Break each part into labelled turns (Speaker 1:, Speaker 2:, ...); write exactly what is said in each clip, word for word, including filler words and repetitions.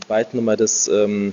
Speaker 1: Byte-Nummer des, ähm,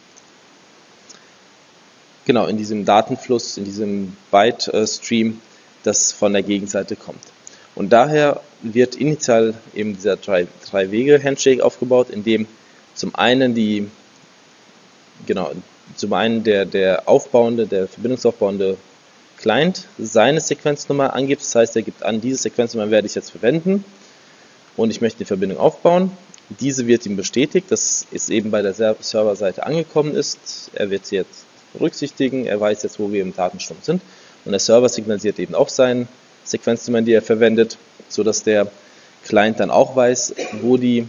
Speaker 1: genau, in diesem Datenfluss, in diesem Byte-Stream, das von der Gegenseite kommt. Und daher wird initial eben dieser Drei-Wege-Handshake aufgebaut, in dem zum einen die, genau, zum einen der, der aufbauende, der verbindungsaufbauende Client seine Sequenznummer angibt. Das heißt, er gibt an, diese Sequenznummer werde ich jetzt verwenden und ich möchte die Verbindung aufbauen. Diese wird ihm bestätigt, dass es eben bei der Serverseite angekommen ist. Er wird sie jetzt berücksichtigen, er weiß jetzt, wo wir im Datenstrom sind. Und der Server signalisiert eben auch seine Sequenznummern, die er verwendet, sodass der Client dann auch weiß, wo die,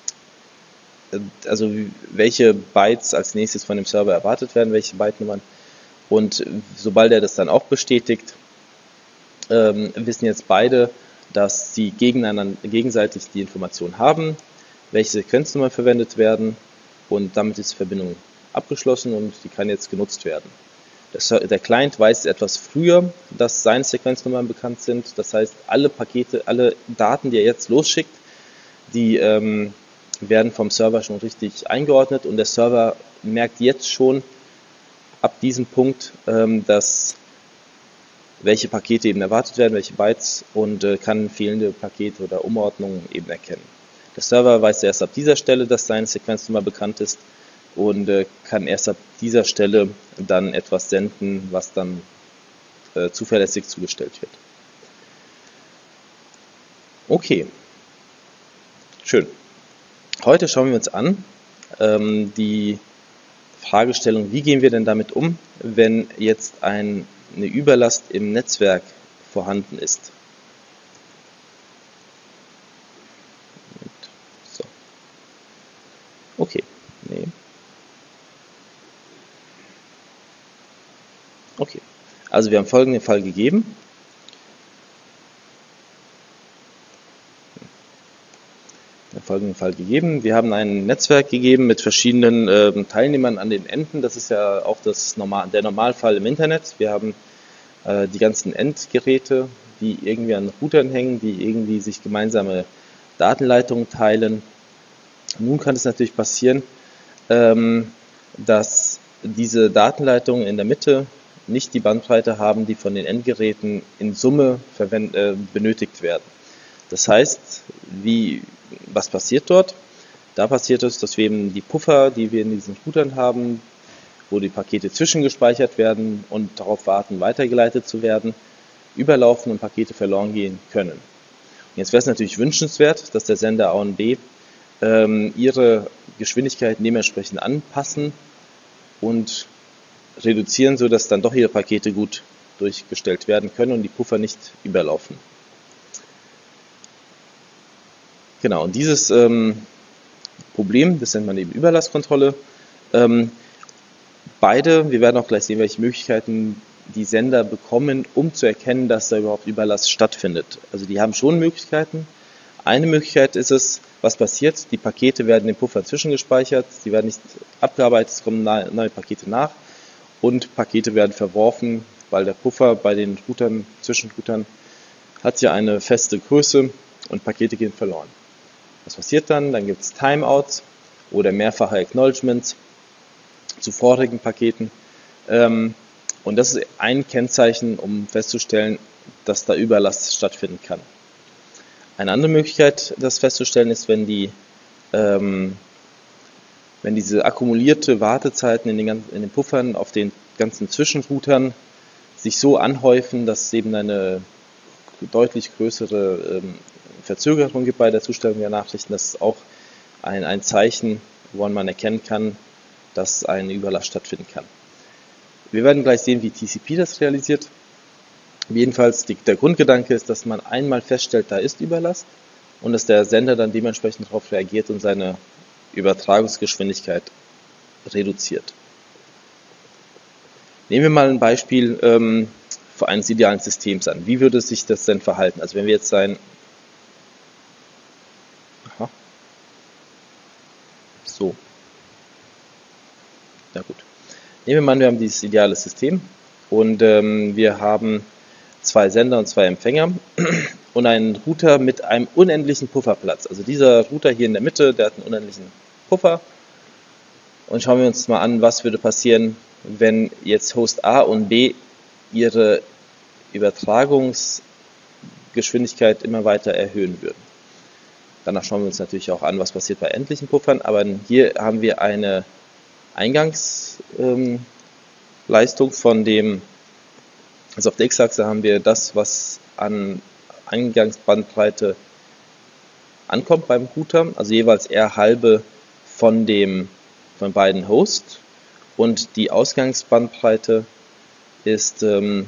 Speaker 1: also welche Bytes als nächstes von dem Server erwartet werden, welche Byte-Nummern. Und sobald er das dann auch bestätigt, ähm, wissen jetzt beide, dass sie gegeneinander, gegenseitig die Information haben, welche Sequenznummern verwendet werden, und damit ist die Verbindung abgeschlossen und die kann jetzt genutzt werden. Der, der Client weiß etwas früher, dass seine Sequenznummern bekannt sind. Das heißt, alle Pakete, alle Daten, die er jetzt losschickt, die ähm, werden vom Server schon richtig eingeordnet, und der Server merkt jetzt schon ab diesem Punkt, ähm, dass welche Pakete eben erwartet werden, welche Bytes, und äh, kann fehlende Pakete oder Umordnungen eben erkennen. Der Server weiß erst ab dieser Stelle, dass seine Sequenznummer bekannt ist, und äh, kann erst ab dieser Stelle dann etwas senden, was dann äh, zuverlässig zugestellt wird. Okay, schön. Heute schauen wir uns an ähm, die Fragestellung, wie gehen wir denn damit um, wenn jetzt ein, eine Überlast im Netzwerk vorhanden ist. So. Okay, nee. Okay, also wir haben folgenden Fall gegeben. Den folgenden Fall gegeben. Wir haben ein Netzwerk gegeben mit verschiedenen äh, Teilnehmern an den Enden. Das ist ja auch das Normal, der Normalfall im Internet. Wir haben äh, die ganzen Endgeräte, die irgendwie an Routern hängen, die irgendwie sich gemeinsame Datenleitungen teilen. Nun kann es natürlich passieren, ähm, dass diese Datenleitungen in der Mitte nicht die Bandbreite haben, die von den Endgeräten in Summe verwend, äh, benötigt werden. Das heißt, wie, was passiert dort? Da passiert es, dass wir eben die Puffer, die wir in diesen Routern haben, wo die Pakete zwischengespeichert werden und darauf warten, weitergeleitet zu werden, überlaufen und Pakete verloren gehen können. Und jetzt wäre es natürlich wünschenswert, dass der Sender A und B ähm, ihre Geschwindigkeiten dementsprechend anpassen und reduzieren, sodass dann doch ihre Pakete gut durchgestellt werden können und die Puffer nicht überlaufen. Genau, und dieses ähm, Problem, das nennt man eben Überlastkontrolle. Ähm, beide, wir werden auch gleich sehen, welche Möglichkeiten die Sender bekommen, um zu erkennen, dass da überhaupt Überlast stattfindet. Also die haben schon Möglichkeiten. Eine Möglichkeit ist es, was passiert, die Pakete werden im Puffer zwischengespeichert, sie werden nicht abgearbeitet, es kommen neue Pakete nach und Pakete werden verworfen, weil der Puffer bei den Routern, Zwischenroutern hat ja eine feste Größe und Pakete gehen verloren. Was passiert dann? Dann gibt es Timeouts oder mehrfache Acknowledgements zu vorigen Paketen. Und das ist ein Kennzeichen, um festzustellen, dass da Überlast stattfinden kann. Eine andere Möglichkeit, das festzustellen, ist, wenn die, ähm, wenn diese akkumulierte Wartezeiten in den, ganzen, in den Puffern auf den ganzen Zwischenroutern sich so anhäufen, dass es eben eine deutlich größere ähm, Verzögerung gibt bei der Zustellung der Nachrichten. Das ist auch ein, ein Zeichen, woran man erkennen kann, dass eine Überlast stattfinden kann. Wir werden gleich sehen, wie T C P das realisiert. Jedenfalls die, der Grundgedanke ist, dass man einmal feststellt, da ist Überlast und dass der Sender dann dementsprechend darauf reagiert und seine Übertragungsgeschwindigkeit reduziert. Nehmen wir mal ein Beispiel ähm, für eines idealen Systems an. Wie würde sich das denn verhalten? Also wenn wir jetzt ein Aha. So. Na gut. Nehmen wir mal an, wir haben dieses ideale System und ähm, wir haben zwei Sender und zwei Empfänger und einen Router mit einem unendlichen Pufferplatz. Also dieser Router hier in der Mitte, der hat einen unendlichen Puffer Und schauen wir uns mal an, was würde passieren, wenn jetzt Host A und B ihre Übertragungsgeschwindigkeit immer weiter erhöhen würden. Danach schauen wir uns natürlich auch an, was passiert bei endlichen Puffern, aber hier haben wir eine Eingangsleistung von dem, also auf der X-Achse haben wir das, was an Eingangsbandbreite ankommt beim Router, also jeweils R halbe von dem von beiden Hosts, und die Ausgangsbandbreite ist ähm,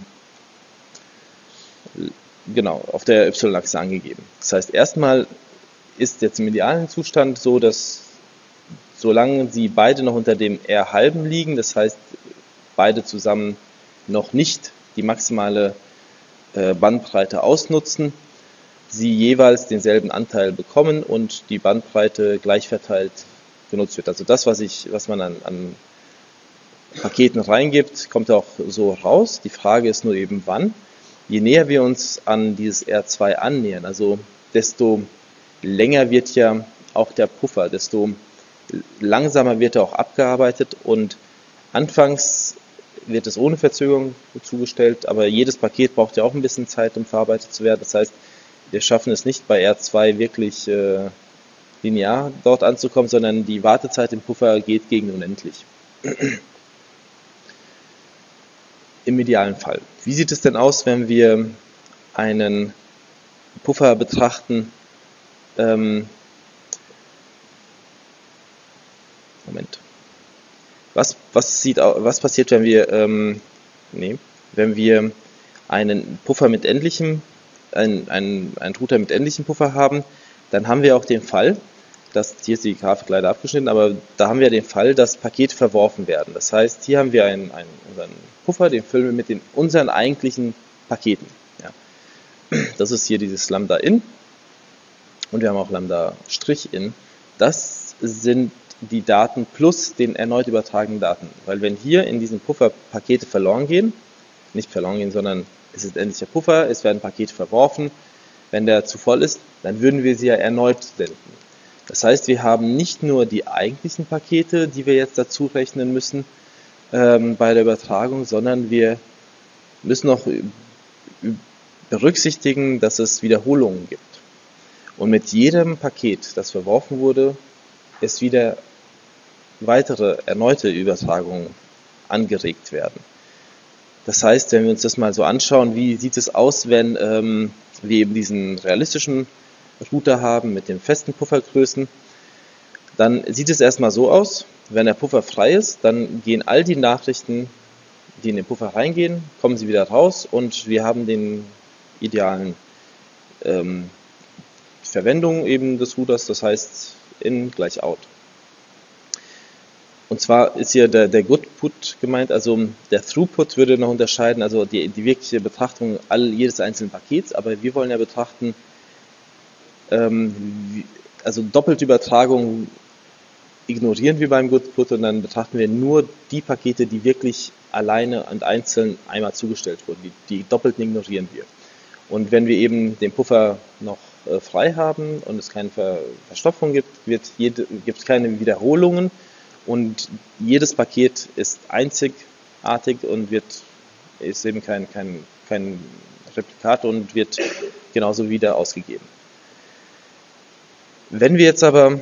Speaker 1: genau auf der Y-Achse angegeben. Das heißt, erstmal ist jetzt im idealen Zustand so, dass solange sie beide noch unter dem R halben liegen, das heißt beide zusammen noch nicht die maximale äh, Bandbreite ausnutzen, sie jeweils denselben Anteil bekommen und die Bandbreite gleich verteilt genutzt wird. Also das, was ich, was man an, an Paketen reingibt, kommt auch so raus. Die Frage ist nur eben wann. Je näher wir uns an dieses R zwei annähern, also desto länger wird ja auch der Puffer, desto langsamer wird er auch abgearbeitet, und anfangs wird es ohne Verzögerung zugestellt, aber jedes Paket braucht ja auch ein bisschen Zeit, um verarbeitet zu werden. Das heißt, wir schaffen es nicht bei R zwei wirklich äh, linear dort anzukommen, sondern die Wartezeit im Puffer geht gegen unendlich. Im idealen Fall. Wie sieht es denn aus, wenn wir einen Puffer betrachten? Ähm, Moment. Was, was, sieht, was passiert, wenn wir, ähm, nee, wenn wir einen Puffer mit endlichem, einen, einen, einen Router mit endlichem Puffer haben? Dann haben wir auch den Fall, dass, hier ist die Grafik leider abgeschnitten, aber da haben wir den Fall, dass Pakete verworfen werden. Das heißt, hier haben wir einen, einen, unseren Puffer, den füllen wir mit den unseren eigentlichen Paketen. Ja. Das ist hier dieses Lambda-In, und wir haben auch Lambda-In. Das sind die Daten plus den erneut übertragenen Daten. Weil wenn hier in diesem Puffer Pakete verloren gehen, nicht verloren gehen, sondern es ist endlicher Puffer, es werden Pakete verworfen, wenn der zu voll ist, dann würden wir sie ja erneut senden. Das heißt, wir haben nicht nur die eigentlichen Pakete, die wir jetzt dazu rechnen müssen ähm, bei der Übertragung, sondern wir müssen noch berücksichtigen, dass es Wiederholungen gibt. Und mit jedem Paket, das verworfen wurde, ist wieder weitere, erneute Übertragungen angeregt werden. Das heißt, wenn wir uns das mal so anschauen, wie sieht es aus, wenn ähm, wir eben diesen realistischen Router haben mit den festen Puffergrößen, dann sieht es erstmal so aus, wenn der Puffer frei ist, dann gehen all die Nachrichten, die in den Puffer reingehen, kommen sie wieder raus, und wir haben den idealen ähm, Verwendung eben des Routers, das heißt in gleich out. Und zwar ist hier der, der Goodput gemeint, also der Throughput würde noch unterscheiden, also die, die wirkliche Betrachtung all, jedes einzelnen Pakets, aber wir wollen ja betrachten, ähm, wie, also doppelte Übertragung ignorieren wir beim Goodput, und dann betrachten wir nur die Pakete, die wirklich alleine und einzeln einmal zugestellt wurden, die, die doppelten ignorieren wir. Und wenn wir eben den Puffer noch äh, frei haben und es keine Ver Verstopfung gibt, wird jede, gibt es keine Wiederholungen, und jedes Paket ist einzigartig und wird, ist eben kein, kein, kein Replikat und wird genauso wieder ausgegeben. Wenn wir jetzt aber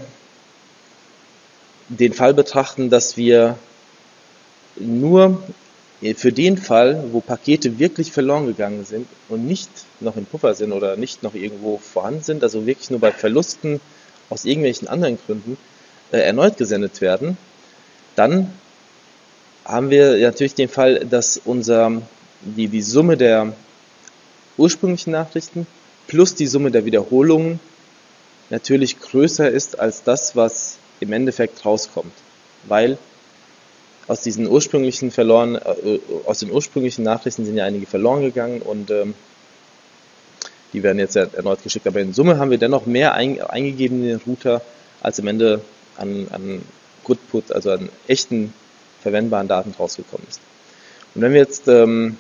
Speaker 1: den Fall betrachten, dass wir nur für den Fall, wo Pakete wirklich verloren gegangen sind und nicht noch im Puffer sind oder nicht noch irgendwo vorhanden sind, also wirklich nur bei Verlusten aus irgendwelchen anderen Gründen äh, erneut gesendet werden, dann haben wir natürlich den Fall, dass unser, die, die Summe der ursprünglichen Nachrichten plus die Summe der Wiederholungen natürlich größer ist als das, was im Endeffekt rauskommt, weil aus diesen ursprünglichen verloren, äh, aus den ursprünglichen Nachrichten sind ja einige verloren gegangen, und ähm, die werden jetzt erneut geschickt. Aber in Summe haben wir dennoch mehr ein, eingegeben in den Router, als am Ende an, an Goodput, also an echten verwendbaren Daten rausgekommen ist. Und wenn wir jetzt ähm,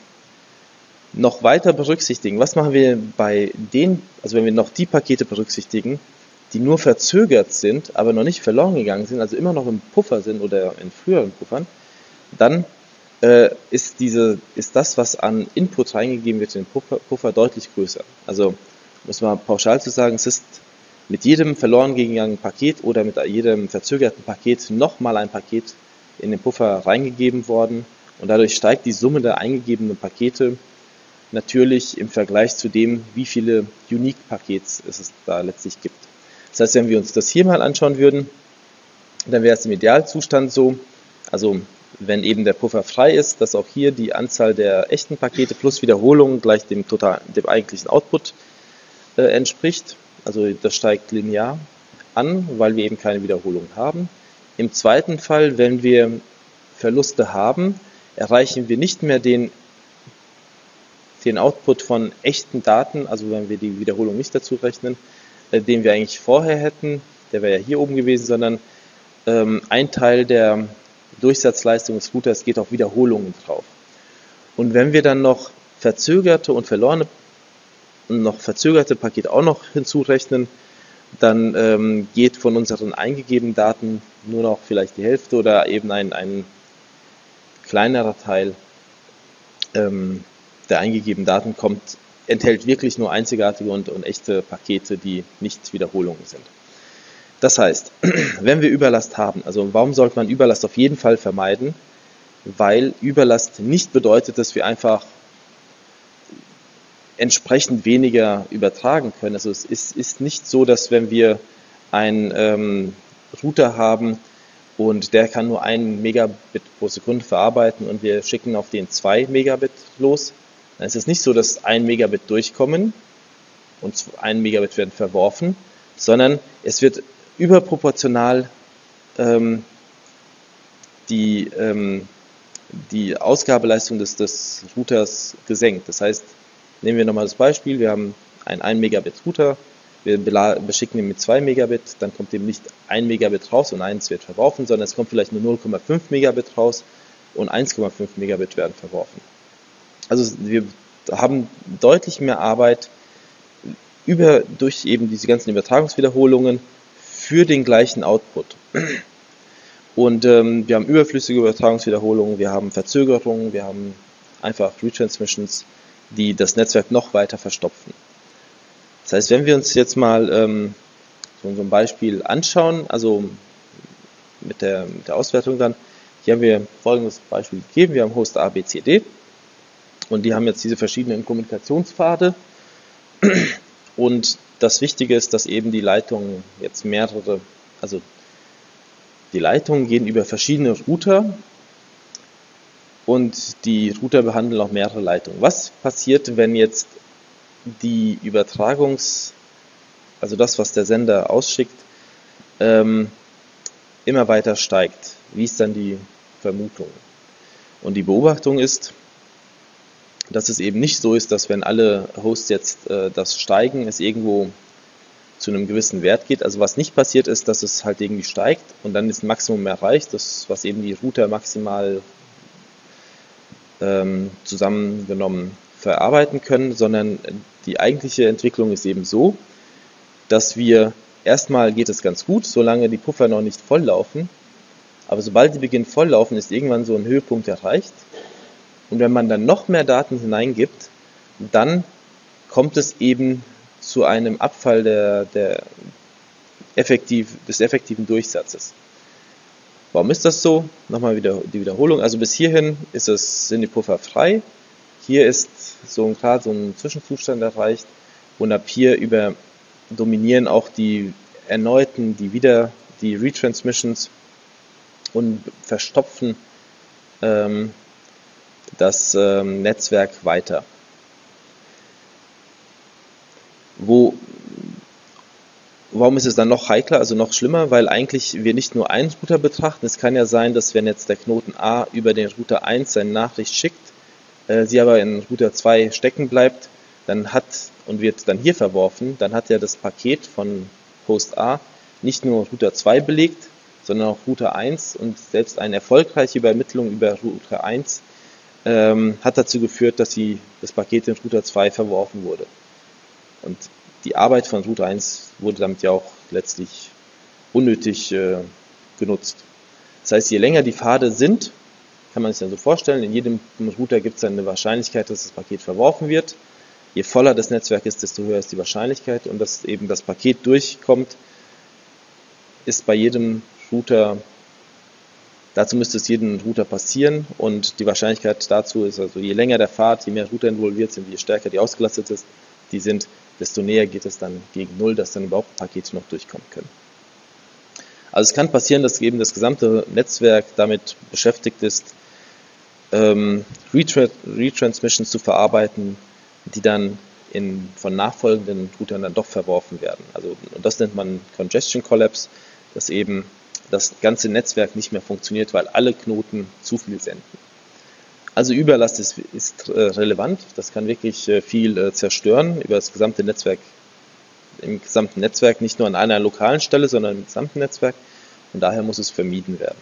Speaker 1: noch weiter berücksichtigen, was machen wir bei den, also wenn wir noch die Pakete berücksichtigen, die nur verzögert sind, aber noch nicht verloren gegangen sind, also immer noch im Puffer sind oder in früheren Puffern, dann äh, ist, diese, ist das, was an Input reingegeben wird in den Puffer, Puffer deutlich größer. Also muss man pauschal zu sagen, es ist mit jedem verloren gegangenen Paket oder mit jedem verzögerten Paket nochmal ein Paket in den Puffer reingegeben worden und dadurch steigt die Summe der eingegebenen Pakete natürlich im Vergleich zu dem, wie viele Unique-Pakets es da letztlich gibt. Das heißt, wenn wir uns das hier mal anschauen würden, dann wäre es im Idealzustand so, also wenn eben der Puffer frei ist, dass auch hier die Anzahl der echten Pakete plus Wiederholungen gleich dem, total, dem eigentlichen Output äh, entspricht. Also das steigt linear an, weil wir eben keine Wiederholung haben. Im zweiten Fall, wenn wir Verluste haben, erreichen wir nicht mehr den, den Output von echten Daten, also wenn wir die Wiederholung nicht dazu rechnen, äh, den wir eigentlich vorher hätten, der wäre ja hier oben gewesen, sondern ähm, ein Teil der Durchsatzleistung des Routers geht auf Wiederholungen drauf. Und wenn wir dann noch verzögerte und verlorene und noch verzögerte Pakete auch noch hinzurechnen, dann ähm, geht von unseren eingegebenen Daten nur noch vielleicht die Hälfte oder eben ein, ein kleinerer Teil ähm, der eingegebenen Daten kommt, enthält wirklich nur einzigartige und, und echte Pakete, die nicht Wiederholungen sind. Das heißt, wenn wir Überlast haben, also warum sollte man Überlast auf jeden Fall vermeiden? Weil Überlast nicht bedeutet, dass wir einfach entsprechend weniger übertragen können. Also es ist, ist nicht so, dass wenn wir einen ähm, Router haben und der kann nur ein Megabit pro Sekunde verarbeiten und wir schicken auf den zwei Megabit los, dann ist es nicht so, dass ein Megabit durchkommen und ein Megabit werden verworfen, sondern es wird überproportional ähm, die, ähm, die Ausgabeleistung des, des Routers gesenkt. Das heißt, nehmen wir nochmal das Beispiel, wir haben einen ein Megabit Router, wir beschicken ihn mit zwei Megabit, dann kommt eben nicht ein Megabit raus und eins wird verworfen, sondern es kommt vielleicht nur null Komma fünf Megabit raus und eins Komma fünf Megabit werden verworfen. Also wir haben deutlich mehr Arbeit über, durch eben diese ganzen Übertragungswiederholungen für den gleichen Output. Und ähm, wir haben überflüssige Übertragungswiederholungen, wir haben Verzögerungen, wir haben einfach Retransmissions, die das Netzwerk noch weiter verstopfen. Das heißt, wenn wir uns jetzt mal ähm, so ein Beispiel anschauen, also mit der, mit der Auswertung dann, hier haben wir folgendes Beispiel gegeben, wir haben Host A, B, C, D und die haben jetzt diese verschiedenen Kommunikationspfade und das Wichtige ist, dass eben die Leitungen jetzt mehrere, also die Leitungen gehen über verschiedene Router und die Router behandeln auch mehrere Leitungen. Was passiert, wenn jetzt die Übertragungs, also das, was der Sender ausschickt, ähm, immer weiter steigt? Wie ist dann die Vermutung? Und die Beobachtung ist, dass es eben nicht so ist, dass wenn alle Hosts jetzt äh, das steigen, es irgendwo zu einem gewissen Wert geht. Also was nicht passiert ist, dass es halt irgendwie steigt und dann ist ein Maximum erreicht, das was eben die Router maximal ähm, zusammengenommen verarbeiten können, sondern die eigentliche Entwicklung ist eben so, dass wir erstmal geht es ganz gut, solange die Puffer noch nicht voll laufen, aber sobald die beginnen voll laufen, ist irgendwann so ein Höhepunkt erreicht und wenn man dann noch mehr Daten hineingibt, dann kommt es eben zu einem Abfall der, der effektiv, des effektiven Durchsatzes. Warum ist das so? Nochmal wieder die Wiederholung. Also bis hierhin ist es, sind die Puffer frei. Hier ist so ein Grad, so ein Zwischenzustand erreicht. Und ab hier über dominieren auch die erneuten, die wieder die Retransmissions und verstopfen ähm, das ähm, Netzwerk weiter. Wo, warum ist es dann noch heikler, also noch schlimmer? Weil eigentlich wir nicht nur einen Router betrachten. Es kann ja sein, dass wenn jetzt der Knoten A über den Router eins seine Nachricht schickt, äh, sie aber in Router zwei stecken bleibt, dann hat und wird dann hier verworfen, dann hat ja das Paket von Host A nicht nur Router zwei belegt, sondern auch Router eins und selbst eine erfolgreiche Übermittlung über Router eins ähm, hat dazu geführt, dass sie, das Paket in Router zwei verworfen wurde. Und die Arbeit von Router eins wurde damit ja auch letztlich unnötig äh, genutzt. Das heißt, je länger die Pfade sind, kann man sich dann so vorstellen, in jedem Router gibt es eine Wahrscheinlichkeit, dass das Paket verworfen wird. Je voller das Netzwerk ist, desto höher ist die Wahrscheinlichkeit, und dass eben das Paket durchkommt, ist bei jedem Router, dazu müsste es jedem Router passieren, und die Wahrscheinlichkeit dazu ist, also je länger der Pfad, je mehr Router involviert sind, je stärker die ausgelastet ist, die sind, desto näher geht es dann gegen Null, dass dann überhaupt Pakete noch durchkommen können. Also es kann passieren, dass eben das gesamte Netzwerk damit beschäftigt ist, ähm, Retra- Retransmissions zu verarbeiten, die dann in, von nachfolgenden Routern dann doch verworfen werden. Also, und das nennt man Congestion Collapse, dass eben das ganze Netzwerk nicht mehr funktioniert, weil alle Knoten zu viel senden. Also Überlast ist, ist äh, relevant, das kann wirklich äh, viel äh, zerstören über das gesamte Netzwerk, im gesamten Netzwerk, nicht nur an einer lokalen Stelle, sondern im gesamten Netzwerk, und daher muss es vermieden werden.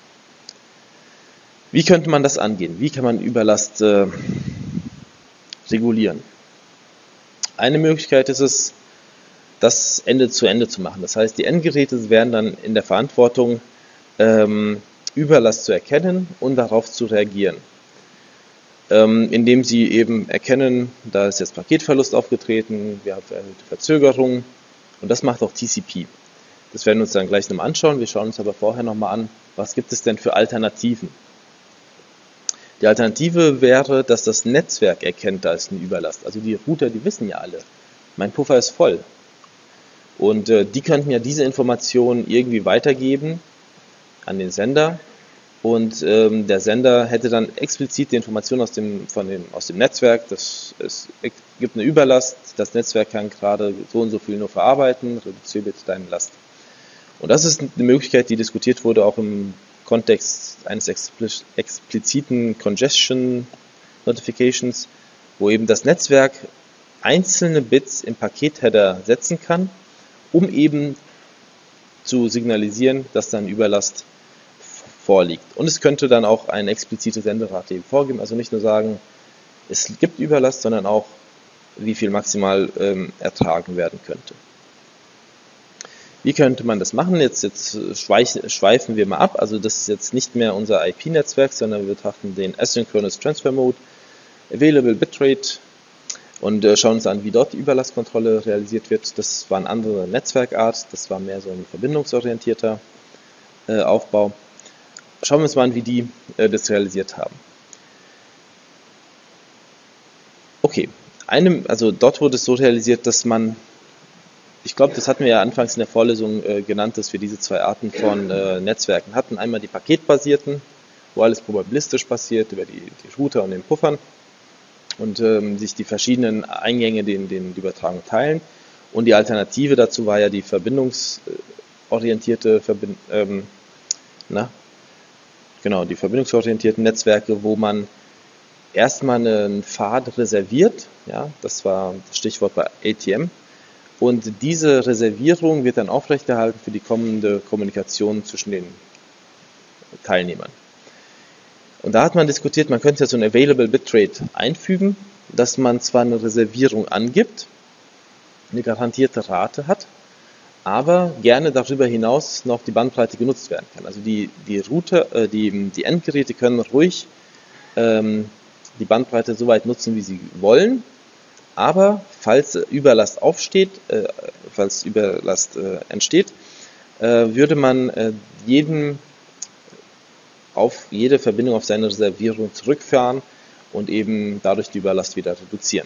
Speaker 1: Wie könnte man das angehen? Wie kann man Überlast äh, regulieren? Eine Möglichkeit ist es, das Ende zu Ende zu machen. Das heißt, die Endgeräte wären dann in der Verantwortung, ähm, Überlast zu erkennen und darauf zu reagieren. Ähm, indem sie eben erkennen, da ist jetzt Paketverlust aufgetreten, wir haben eine Verzögerung, und das macht auch T C P. Das werden wir uns dann gleich nochmal anschauen. Wir schauen uns aber vorher nochmal an, was gibt es denn für Alternativen. Die Alternative wäre, dass das Netzwerk erkennt, da ist eine Überlast. Also die Router, die wissen ja alle, mein Puffer ist voll. Und äh, die könnten ja diese Informationen irgendwie weitergeben an den Sender. Und ähm, der Sender hätte dann explizit die Informationen aus dem, von dem, aus dem Netzwerk, dass es gibt eine Überlast, das Netzwerk kann gerade so und so viel nur verarbeiten, reduziere bitte deine Last. Und das ist eine Möglichkeit, die diskutiert wurde, auch im Kontext eines expliziten Congestion Notifications, wo eben das Netzwerk einzelne Bits im Pakethedder setzen kann, um eben zu signalisieren, dass dann Überlast vorliegt. Und es könnte dann auch eine explizite Senderate eben vorgeben, also nicht nur sagen, es gibt Überlast, sondern auch, wie viel maximal ähm, ertragen werden könnte. Wie könnte man das machen? Jetzt, jetzt schweifen wir mal ab. Also das ist jetzt nicht mehr unser I P-Netzwerk, sondern wir betrachten den Asynchronous Transfer Mode, Available Bitrate, und äh, schauen uns an, wie dort die Überlastkontrolle realisiert wird. Das war eine andere Netzwerkart, das war mehr so ein verbindungsorientierter äh, Aufbau. Schauen wir uns mal an, wie die äh, das realisiert haben. Okay, eine, also dort wurde es so realisiert, dass man, ich glaube, das hatten wir ja anfangs in der Vorlesung äh, genannt, dass wir diese zwei Arten von äh, Netzwerken hatten. Einmal die paketbasierten, wo alles probabilistisch passiert, über die, die Router und den Puffern, und ähm, sich die verschiedenen Eingänge den, den die Übertragung teilen. Und die Alternative dazu war ja die verbindungsorientierte, Verbind, ähm, na, genau, die verbindungsorientierten Netzwerke, wo man erstmal einen Pfad reserviert, ja, das war das Stichwort bei A T M, und diese Reservierung wird dann aufrechterhalten für die kommende Kommunikation zwischen den Teilnehmern. Und da hat man diskutiert, man könnte ja so ein Available Bitrate einfügen, dass man zwar eine Reservierung angibt, eine garantierte Rate hat, aber gerne darüber hinaus noch die Bandbreite genutzt werden kann. Also die, die Router, äh, die, die Endgeräte können ruhig ähm, die Bandbreite so weit nutzen, wie sie wollen, aber falls Überlast aufsteht, äh, falls Überlast äh, entsteht, äh, würde man äh, jeden auf jede Verbindung auf seine Reservierung zurückfahren und eben dadurch die Überlast wieder reduzieren.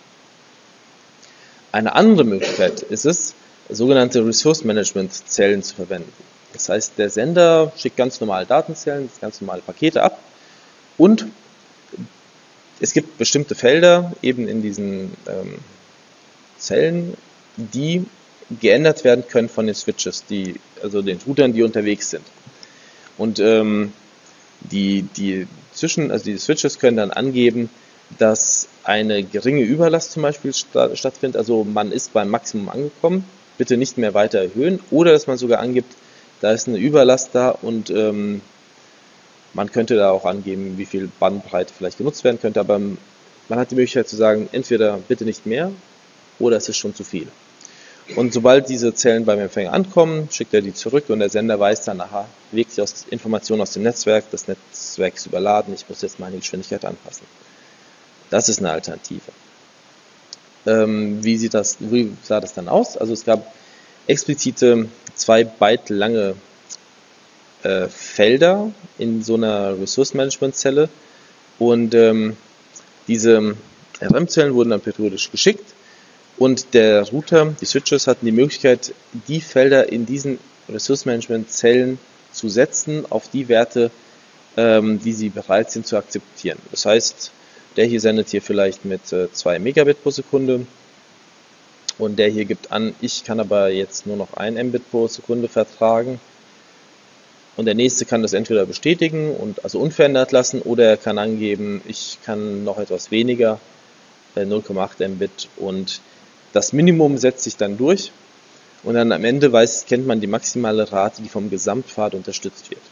Speaker 1: Eine andere Möglichkeit ist es, sogenannte Resource Management Zellen zu verwenden. Das heißt, der Sender schickt ganz normal Datenzellen, ganz normale Pakete ab, und es gibt bestimmte Felder eben in diesen ähm, Zellen, die geändert werden können von den Switches, die, also den Routern, die unterwegs sind. Und ähm, die, die zwischen, also die Switches können dann angeben, dass eine geringe Überlast zum Beispiel sta- stattfindet, also man ist beim Maximum angekommen, bitte nicht mehr weiter erhöhen, oder dass man sogar angibt, da ist eine Überlast da, und ähm, man könnte da auch angeben, wie viel Bandbreite vielleicht genutzt werden könnte, aber man hat die Möglichkeit zu sagen, entweder bitte nicht mehr oder es ist schon zu viel. Und sobald diese Zellen beim Empfänger ankommen, schickt er die zurück und der Sender weiß dann, aha, bewegt sich aus Informationen aus dem Netzwerk, das Netzwerk ist überladen, ich muss jetzt meine Geschwindigkeit anpassen. Das ist eine Alternative. Ähm, wie, sieht das, wie sah das dann aus? Also es gab explizite zwei Byte lange äh, Felder in so einer Ressourcenmanagement-Zelle und ähm, diese R M-Zellen wurden dann periodisch geschickt. Und der Router, die Switches hatten die Möglichkeit, die Felder in diesen Ressourcenmanagement-Zellen zu setzen auf die Werte, ähm, die sie bereit sind zu akzeptieren. Das heißt, der hier sendet hier vielleicht mit äh, zwei Megabit pro Sekunde und der hier gibt an, ich kann aber jetzt nur noch ein Mbit pro Sekunde vertragen. Und der nächste kann das entweder bestätigen und also unverändert lassen oder er kann angeben, ich kann noch etwas weniger, äh, null Komma acht Mbit, und das Minimum setzt sich dann durch und dann am Ende weiß, kennt man die maximale Rate, die vom Gesamtpfad unterstützt wird.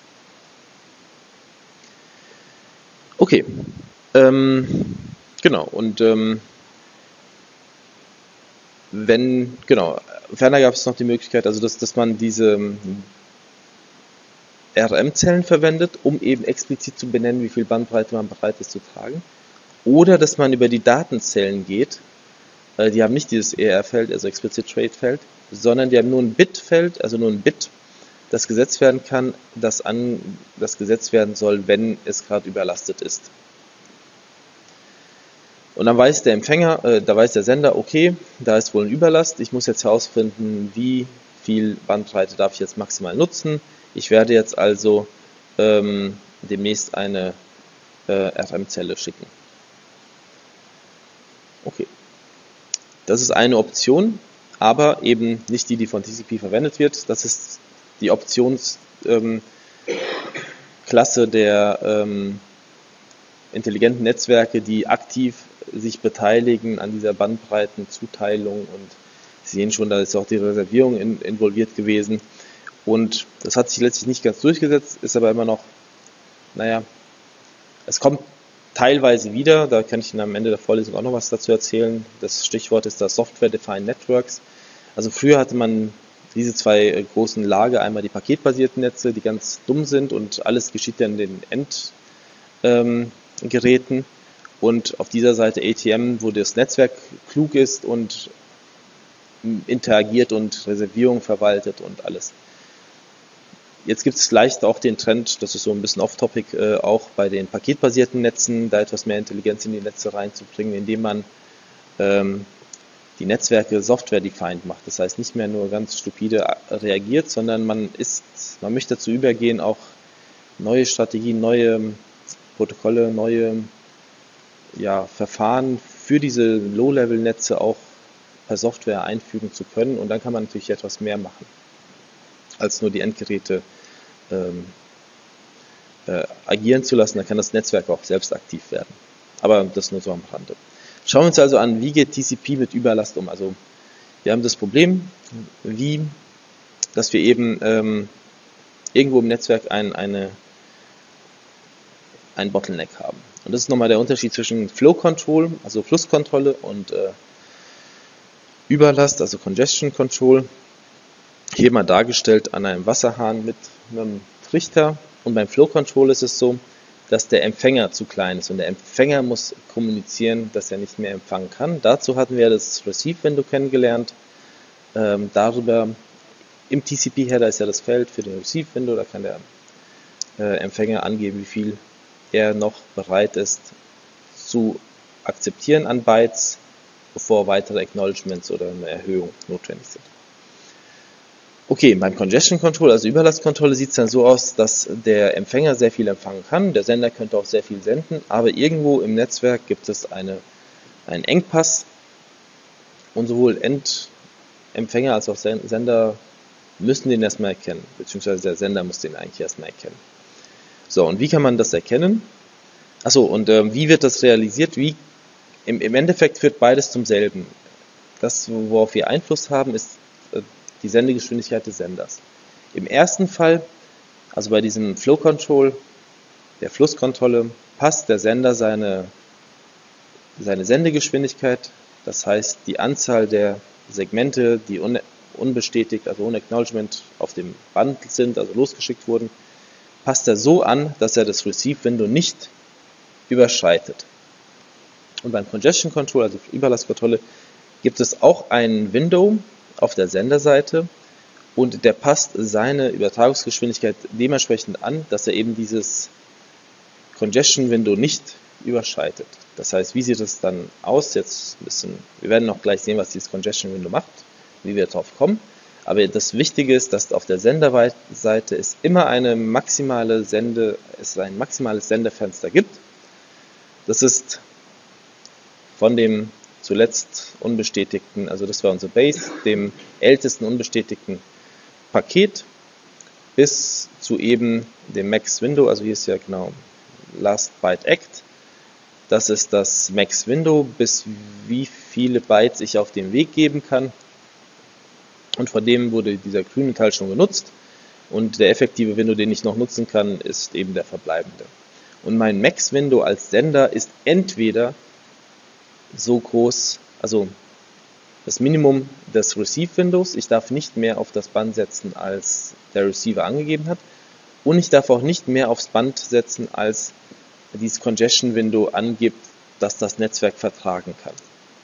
Speaker 1: Okay, ähm, genau, und ähm, wenn, genau, ferner gab es noch die Möglichkeit, also dass, dass man diese R M-Zellen verwendet, um eben explizit zu benennen, wie viel Bandbreite man bereit ist zu tragen, oder dass man über die Datenzellen geht. Die haben nicht dieses E R-Feld, also Explicit Trade-Feld, sondern die haben nur ein Bit-Feld, also nur ein Bit, das gesetzt werden kann, das, an, das gesetzt werden soll, wenn es gerade überlastet ist. Und dann weiß der Empfänger, äh, da weiß der Sender, okay, da ist wohl ein Überlast, ich muss jetzt herausfinden, wie viel Bandbreite darf ich jetzt maximal nutzen. Ich werde jetzt also ähm, demnächst eine äh, R M-Zelle schicken. Okay. Das ist eine Option, aber eben nicht die, die von T C P verwendet wird. Das ist die Optionsklasse ähm, der ähm, intelligenten Netzwerke, die aktiv sich beteiligen an dieser Bandbreitenzuteilung, und Sie sehen schon, da ist auch die Reservierung in, involviert gewesen. Und das hat sich letztlich nicht ganz durchgesetzt, ist aber immer noch, naja, es kommt teilweise wieder, da kann ich Ihnen am Ende der Vorlesung auch noch was dazu erzählen. Das Stichwort ist das Software-Defined Networks. Also früher hatte man diese zwei großen Lager, einmal die paketbasierten Netze, die ganz dumm sind und alles geschieht dann in den Endgeräten. Ähm, und auf dieser Seite A T M, wo das Netzwerk klug ist und interagiert und Reservierung verwaltet und alles. Jetzt gibt es leicht auch den Trend, das ist so ein bisschen off-topic, äh, auch bei den paketbasierten Netzen, da etwas mehr Intelligenz in die Netze reinzubringen, indem man ähm, die Netzwerke software-defined macht. Das heißt, nicht mehr nur ganz stupide reagiert, sondern man ist, man möchte dazu übergehen, auch neue Strategien, neue Protokolle, neue ja, Verfahren für diese Low-Level-Netze auch per Software einfügen zu können. Und dann kann man natürlich etwas mehr machen, als nur die Endgeräte ähm, äh, agieren zu lassen. Dann kann das Netzwerk auch selbst aktiv werden. Aber das nur so am Rande. Schauen wir uns also an, wie geht T C P mit Überlast um. Also wir haben das Problem, wie, dass wir eben ähm, irgendwo im Netzwerk ein, eine, ein Bottleneck haben. Und das ist nochmal der Unterschied zwischen Flow Control, also Flusskontrolle, und äh, Überlast, also Congestion Control. Hier mal dargestellt an einem Wasserhahn mit einem Trichter. Und beim Flow Control ist es so, dass der Empfänger zu klein ist und der Empfänger muss kommunizieren, dass er nicht mehr empfangen kann. Dazu hatten wir das Receive-Window kennengelernt. Ähm, darüber im T C P-Header ist ja das Feld für den Receive-Window, da kann der äh, Empfänger angeben, wie viel er noch bereit ist zu akzeptieren an Bytes, bevor weitere Acknowledgements oder eine Erhöhung notwendig sind. Okay, beim Congestion Control, also Überlastkontrolle, sieht es dann so aus, dass der Empfänger sehr viel empfangen kann, der Sender könnte auch sehr viel senden, aber irgendwo im Netzwerk gibt es eine, einen Engpass und sowohl Endempfänger als auch Sender müssen den erstmal erkennen, beziehungsweise der Sender muss den eigentlich erstmal erkennen. So, und wie kann man das erkennen? Achso, und äh, wie wird das realisiert? Wie? Im, Im Endeffekt führt beides zum selben. Das, worauf wir Einfluss haben, ist äh, die Sendegeschwindigkeit des Senders. Im ersten Fall, also bei diesem Flow Control, der Flusskontrolle, passt der Sender seine, seine Sendegeschwindigkeit, das heißt die Anzahl der Segmente, die un unbestätigt, also ohne Acknowledgement auf dem Band sind, also losgeschickt wurden, passt er so an, dass er das Receive-Window nicht überschreitet. Und beim Congestion Control, also Überlastkontrolle, gibt es auch ein Window auf der Senderseite und der passt seine Übertragungsgeschwindigkeit dementsprechend an, dass er eben dieses Congestion Window nicht überschreitet. Das heißt, wie sieht es dann aus? Jetzt ein bisschen, wir werden noch gleich sehen, was dieses Congestion Window macht, wie wir darauf kommen. Aber das Wichtige ist, dass auf der Senderseite es immer eine maximale Sende, es ein maximales Sendefenster gibt. Das ist von dem zuletzt unbestätigten, also das war unser Base, dem ältesten unbestätigten Paket bis zu eben dem Max Window, also hier ist ja genau Last Byte Act. Das ist das Max Window, bis wie viele Bytes ich auf dem Weg geben kann. Und von dem wurde dieser grüne Teil schon genutzt. Und der effektive Window, den ich noch nutzen kann, ist eben der verbleibende. Und mein Max Window als Sender ist entweder so groß, also das Minimum des Receive Windows. Ich darf nicht mehr auf das Band setzen, als der Receiver angegeben hat. Und ich darf auch nicht mehr aufs Band setzen, als dieses Congestion Window angibt, dass das Netzwerk vertragen kann.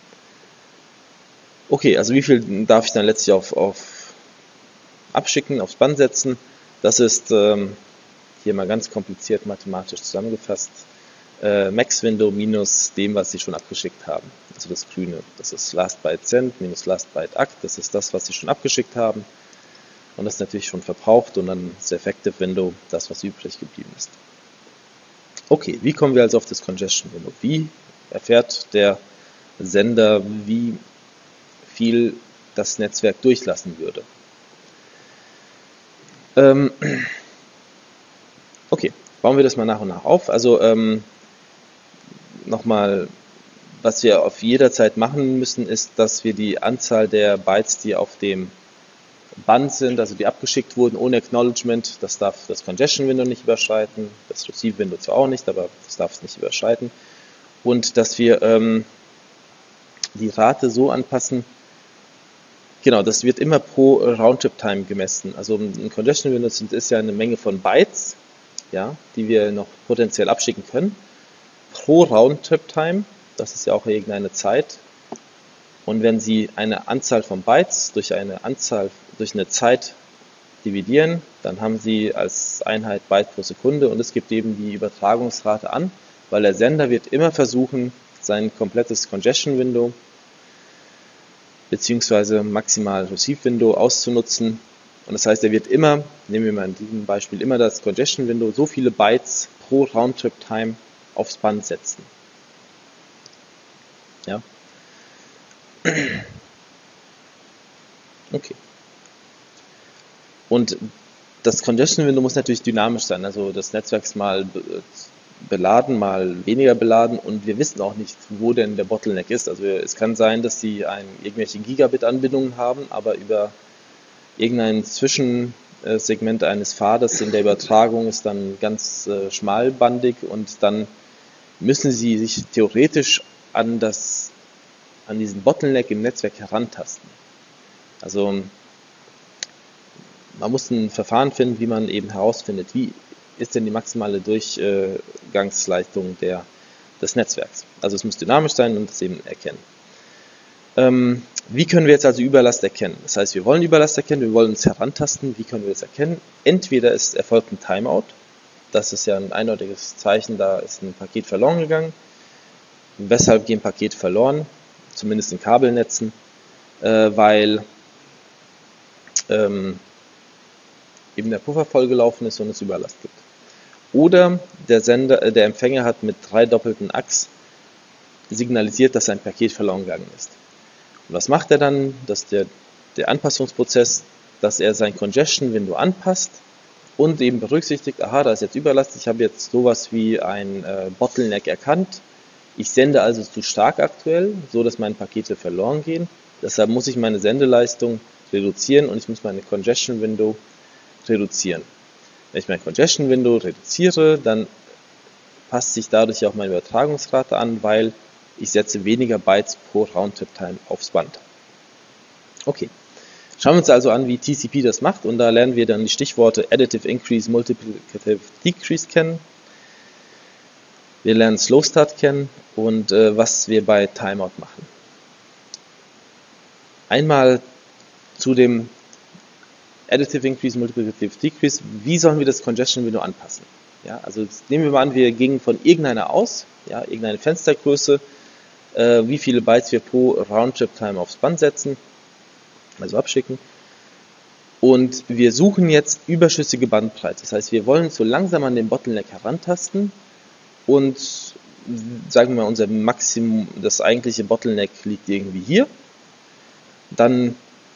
Speaker 1: Okay, also wie viel darf ich dann letztlich auf, auf abschicken, aufs Band setzen? Das ist ähm, hier mal ganz kompliziert mathematisch zusammengefasst. Äh, Max Window minus dem, was Sie schon abgeschickt haben. Also das Grüne, das ist Last Byte Send minus Last Byte Act, das ist das, was Sie schon abgeschickt haben. Und das ist natürlich schon verbraucht und dann das Effective Window, das, was übrig geblieben ist. Okay, wie kommen wir also auf das Congestion Window? Wie erfährt der Sender, wie viel das Netzwerk durchlassen würde? Ähm, okay, bauen wir das mal nach und nach auf. Also ähm, nochmal, was wir auf jeder Zeit machen müssen, ist, dass wir die Anzahl der Bytes, die auf dem Band sind, also die abgeschickt wurden ohne Acknowledgement, das darf das Congestion Window nicht überschreiten, das Receive Window zwar auch nicht, aber das darf es nicht überschreiten. Und dass wir ähm, die Rate so anpassen, genau, das wird immer pro Roundtrip-Time gemessen. Also ein Congestion Window ist ja eine Menge von Bytes, ja, die wir noch potenziell abschicken können. Pro Roundtrip-Time, das ist ja auch irgendeine Zeit. Und wenn Sie eine Anzahl von Bytes durch eine Anzahl, durch eine Zeit dividieren, dann haben Sie als Einheit Byte pro Sekunde und es gibt eben die Übertragungsrate an, weil der Sender wird immer versuchen, sein komplettes Congestion Window bzw. maximal Receive Window auszunutzen. Und das heißt, er wird immer, nehmen wir mal in diesem Beispiel, immer das Congestion Window so viele Bytes pro Roundtrip Time aufs Band setzen. Ja. Okay. Und das Congestion Window muss natürlich dynamisch sein, also das Netzwerk ist mal beladen, mal weniger beladen und wir wissen auch nicht, wo denn der Bottleneck ist. Also es kann sein, dass Sie ein, irgendwelche Gigabit-Anbindungen haben, aber über irgendein Zwischensegment eines Pfades in der Übertragung ist dann ganz äh, schmalbandig und dann müssen Sie sich theoretisch an das an diesen Bottleneck im Netzwerk herantasten. Also man muss ein Verfahren finden, wie man eben herausfindet, wie ist denn die maximale Durchgangsleistung der, des Netzwerks. Also es muss dynamisch sein und das eben erkennen. Ähm, wie können wir jetzt also Überlast erkennen? Das heißt, wir wollen Überlast erkennen, wir wollen uns herantasten. Wie können wir das erkennen? Entweder es erfolgt ein Timeout, das ist ja ein eindeutiges Zeichen, da ist ein Paket verloren gegangen. Weshalb gehen Pakete verloren? Zumindest in Kabelnetzen, äh, weil ähm, eben der Puffer vollgelaufen ist und es Überlast gibt. Oder der Sender, äh, der Empfänger hat mit drei doppelten A Ks signalisiert, dass ein Paket verloren gegangen ist. Und was macht er dann? Das ist der, der Anpassungsprozess, dass er sein Congestion Window anpasst und eben berücksichtigt, aha, da ist jetzt Überlast, ich habe jetzt sowas wie ein äh, Bottleneck erkannt. Ich sende also zu stark aktuell, so dass meine Pakete verloren gehen. Deshalb muss ich meine Sendeleistung reduzieren und ich muss meine Congestion Window reduzieren. Wenn ich mein Congestion Window reduziere, dann passt sich dadurch auch meine Übertragungsrate an, weil ich setze weniger Bytes pro Roundtrip Time aufs Band. Okay, schauen wir uns also an, wie T C P das macht, und da lernen wir dann die Stichworte Additive Increase, Multiplicative Decrease kennen. Wir lernen Slow Start kennen und äh, was wir bei Timeout machen. Einmal zu dem Additive Increase, Multiplicative Decrease. Wie sollen wir das Congestion Window anpassen? Ja, also nehmen wir mal an, wir gingen von irgendeiner aus, ja, irgendeine Fenstergröße, äh, wie viele Bytes wir pro Roundtrip-Time aufs Band setzen, also abschicken. Und wir suchen jetzt überschüssige Bandbreite. Das heißt, wir wollen so langsam an den Bottleneck herantasten und sagen wir mal, unser Maximum, das eigentliche Bottleneck liegt irgendwie hier. Dann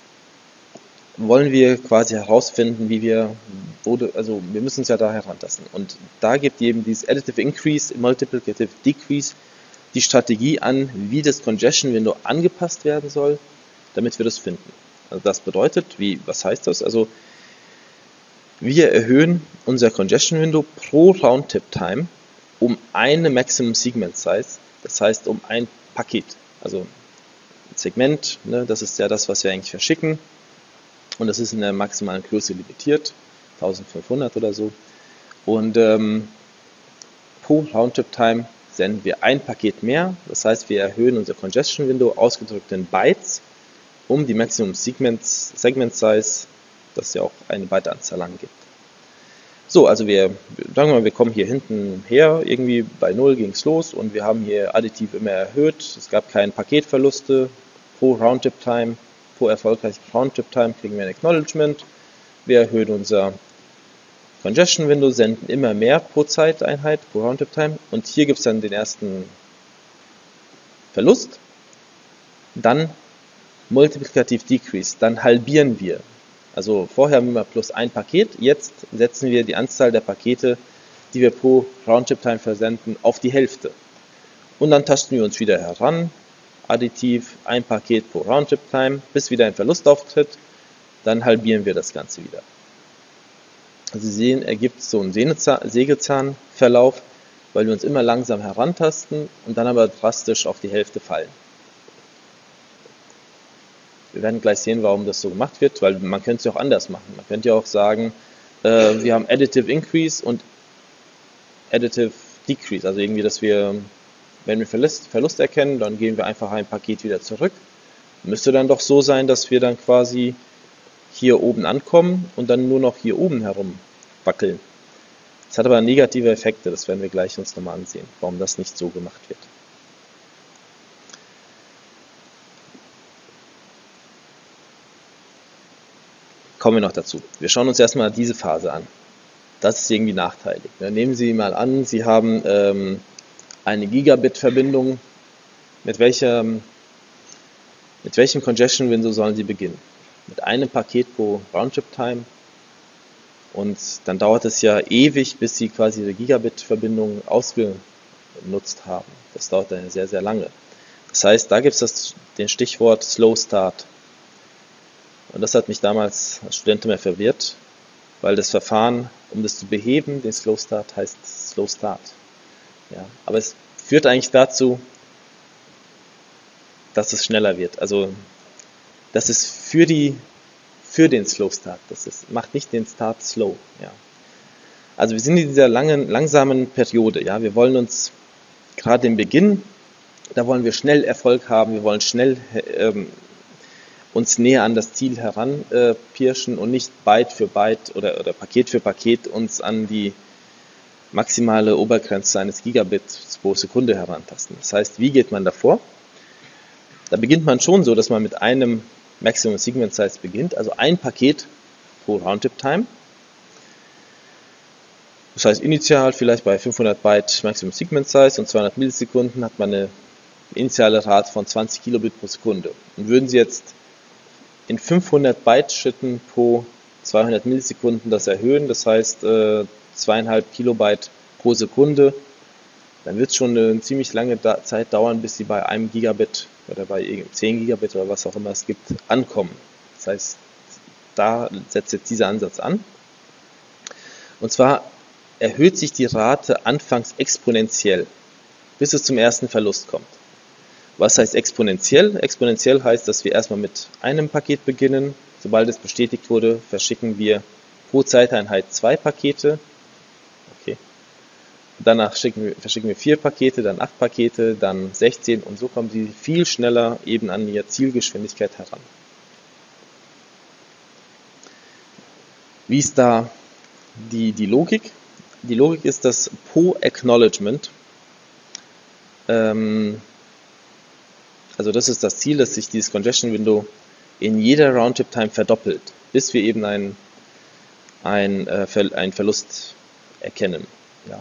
Speaker 1: wollen wir quasi herausfinden, wie wir, also wir müssen uns ja da herantasten. Und da gibt eben dieses Additive Increase, Multiplicative Decrease die Strategie an, wie das Congestion Window angepasst werden soll, damit wir das finden. Also das bedeutet, wie, was heißt das? Also wir erhöhen unser Congestion Window pro Roundtrip Time um eine Maximum Segment Size, das heißt um ein Paket. Also ein Segment, ne, das ist ja das, was wir eigentlich verschicken. Und das ist in der maximalen Größe limitiert, eintausendfünfhundert oder so. Und ähm, pro Roundtrip-Time senden wir ein Paket mehr. Das heißt, wir erhöhen unser Congestion Window ausgedrückt in Bytes um die Maximum Segment, Segment Size, das ja auch eine Byteanzahl angibt. So, also wir, sagen wir mal, wir kommen hier hinten her, irgendwie bei null ging es los und wir haben hier additiv immer erhöht. Es gab keine Paketverluste pro Roundtrip-Time. Pro erfolgreichen Roundtrip-Time kriegen wir ein Acknowledgement. Wir erhöhen unser Congestion Window, senden immer mehr pro Zeiteinheit, pro Roundtrip-Time. Und hier gibt es dann den ersten Verlust. Dann Multiplicative Decrease, dann halbieren wir. Also vorher haben wir immer plus ein Paket, jetzt setzen wir die Anzahl der Pakete, die wir pro Roundtrip-Time versenden, auf die Hälfte. Und dann tasten wir uns wieder heran, additiv ein Paket pro Roundtrip-Time, bis wieder ein Verlust auftritt, dann halbieren wir das Ganze wieder. Also Sie sehen, ergibt so einen Sägezahnverlauf, weil wir uns immer langsam herantasten und dann aber drastisch auf die Hälfte fallen. Wir werden gleich sehen, warum das so gemacht wird, weil man könnte es ja auch anders machen. Man könnte ja auch sagen, äh, wir haben Additive Increase und Additive Decrease, also irgendwie, dass wir, wenn wir Verlust, Verlust erkennen, dann gehen wir einfach ein Paket wieder zurück. Müsste dann doch so sein, dass wir dann quasi hier oben ankommen und dann nur noch hier oben herum wackeln. Das hat aber negative Effekte, das werden wir gleich uns nochmal ansehen, warum das nicht so gemacht wird. Kommen wir noch dazu. Wir schauen uns erstmal diese Phase an. Das ist irgendwie nachteilig. Nehmen Sie mal an, Sie haben ähm, eine Gigabit-Verbindung. Mit, welcher, mit welchem Congestion Window sollen Sie beginnen? Mit einem Paket pro Roundtrip-Time. Und dann dauert es ja ewig, bis Sie quasi Ihre Gigabit-Verbindung ausgenutzt haben. Das dauert dann sehr, sehr lange. Das heißt, da gibt es den Stichwort Slow Start. Und das hat mich damals als Student immer verwirrt, weil das Verfahren, um das zu beheben, den Slow Start, heißt Slow Start. Ja, aber es führt eigentlich dazu, dass es schneller wird. Also das ist für, die, für den Slow Start. Das ist, macht nicht den Start slow. Ja. Also wir sind in dieser langen, langsamen Periode. Ja. Wir wollen uns gerade im Beginn, da wollen wir schnell Erfolg haben, wir wollen schnell ähm, uns näher an das Ziel heranpirschen äh, und nicht Byte für Byte oder, oder Paket für Paket uns an die maximale Obergrenze eines Gigabits pro Sekunde herantasten. Das heißt, wie geht man davor? Da beginnt man schon so, dass man mit einem Maximum Segment Size beginnt, also ein Paket pro Roundtrip Time. Das heißt, initial vielleicht bei fünfhundert Byte Maximum Segment Size und zweihundert Millisekunden hat man eine initiale Rate von zwanzig Kilobit pro Sekunde. Und würden Sie jetzt in fünfhundert Byte Schritten pro zweihundert Millisekunden das erhöhen, das heißt äh, zweieinhalb Kilobyte pro Sekunde, dann wird es schon eine ziemlich lange da Zeit dauern, bis Sie bei einem Gigabit oder bei zehn Gigabit oder was auch immer es gibt, ankommen. Das heißt, da setzt jetzt dieser Ansatz an. Und zwar erhöht sich die Rate anfangs exponentiell, bis es zum ersten Verlust kommt. Was heißt exponentiell? Exponentiell heißt, dass wir erstmal mit einem Paket beginnen. Sobald es bestätigt wurde, verschicken wir pro Zeiteinheit zwei Pakete. Okay. Danach schicken wir, verschicken wir vier Pakete, dann acht Pakete, dann sechzehn und so kommen sie viel schneller eben an ihre Zielgeschwindigkeit heran. Wie ist da die, die Logik? Die Logik ist, dass pro Acknowledgement, ähm, also das ist das Ziel, dass sich dieses Congestion Window in jeder Roundtrip-Time verdoppelt, bis wir eben einen, einen, äh, einen Verlust erkennen. Ja.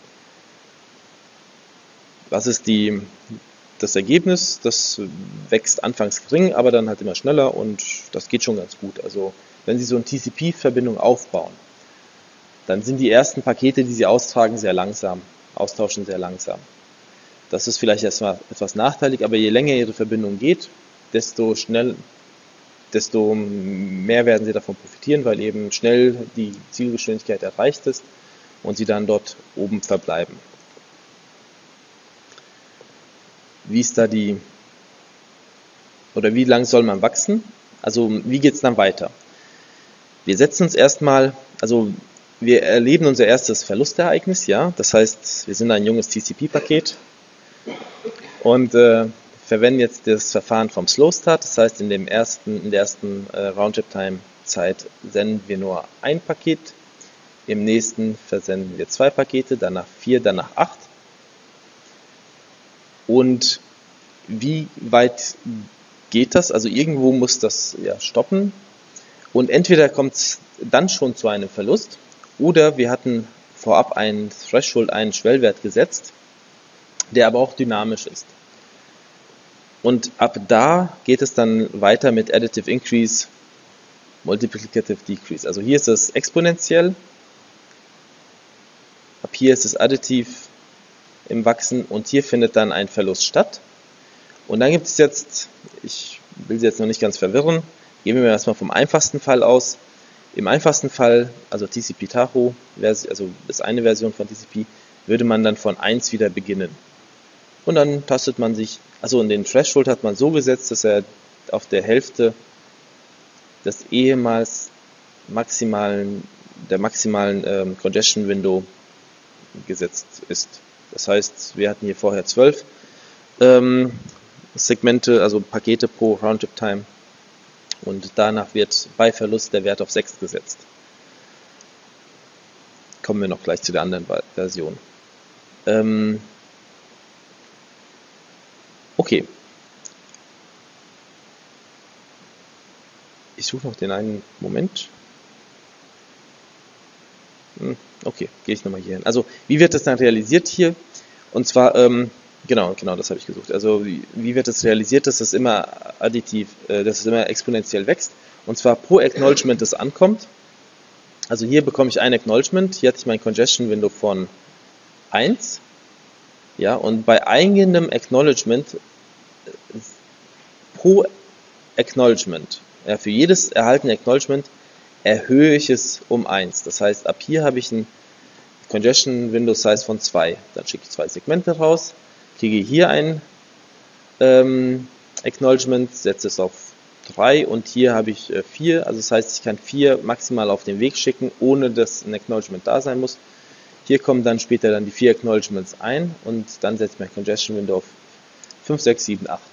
Speaker 1: Was ist die, das Ergebnis? Das wächst anfangs gering, aber dann halt immer schneller und das geht schon ganz gut. Also wenn Sie so eine T C P-Verbindung aufbauen, dann sind die ersten Pakete, die Sie austragen, sehr langsam, austauschen sehr langsam. Das ist vielleicht erstmal etwas nachteilig, aber je länger Ihre Verbindung geht, desto schnell, desto mehr werden Sie davon profitieren, weil eben schnell die Zielgeschwindigkeit erreicht ist und Sie dann dort oben verbleiben. Wie ist da die, oder wie lang soll man wachsen? Also wie geht es dann weiter? Wir setzen uns erstmal, also wir erleben unser erstes Verlustereignis, ja. Das heißt, wir sind ein junges T C P-Paket und äh, verwenden jetzt das Verfahren vom Slow Start. Das heißt, in dem ersten, in der ersten äh, Roundtrip-Time-Zeit senden wir nur ein Paket. Im nächsten versenden wir zwei Pakete, danach vier, danach acht. Und wie weit geht das? Also irgendwo muss das ja stoppen. Und entweder kommt es dann schon zu einem Verlust oder wir hatten vorab einen Threshold, einen Schwellwert gesetzt, der aber auch dynamisch ist. Und ab da geht es dann weiter mit Additive Increase, Multiplicative Decrease. Also hier ist es exponentiell, ab hier ist es additiv im Wachsen und hier findet dann ein Verlust statt. Und dann gibt es jetzt, ich will Sie jetzt noch nicht ganz verwirren, gehen wir erstmal vom einfachsten Fall aus. Im einfachsten Fall, also T C P Tahoe, also ist eine Version von T C P, würde man dann von eins wieder beginnen. Und dann tastet man sich, also in den Threshold hat man so gesetzt, dass er auf der Hälfte des ehemals maximalen, der maximalen ähm, Congestion Window gesetzt ist. Das heißt, wir hatten hier vorher zwölf ähm, Segmente, also Pakete pro Roundtrip Time. Und danach wird bei Verlust der Wert auf sechs gesetzt. Kommen wir noch gleich zu der anderen Version. Ähm okay. Ich suche noch den einen Moment. Hm, okay, gehe ich nochmal hier hin. Also, wie wird das dann realisiert hier? Und zwar, ähm, Genau, genau, das habe ich gesucht. Also wie, wie wird es realisiert, dass es immer additiv, äh, dass es immer exponentiell wächst? Und zwar pro Acknowledgement, das ankommt. Also hier bekomme ich ein Acknowledgement. Hier hatte ich mein Congestion Window von eins. Ja, und bei eingehendem Acknowledgement äh, pro Acknowledgement, ja, für jedes erhaltene Acknowledgement erhöhe ich es um eins. Das heißt, ab hier habe ich ein Congestion Window Size von zwei. Dann schicke ich zwei Segmente raus. Kriege hier ein ähm, Acknowledgement, setze es auf drei und hier habe ich äh, vier, also das heißt, ich kann vier maximal auf den Weg schicken, ohne dass ein Acknowledgement da sein muss. Hier kommen dann später dann die vier Acknowledgements ein und dann setze ich mein Congestion Window auf fünf, sechs, sieben, acht.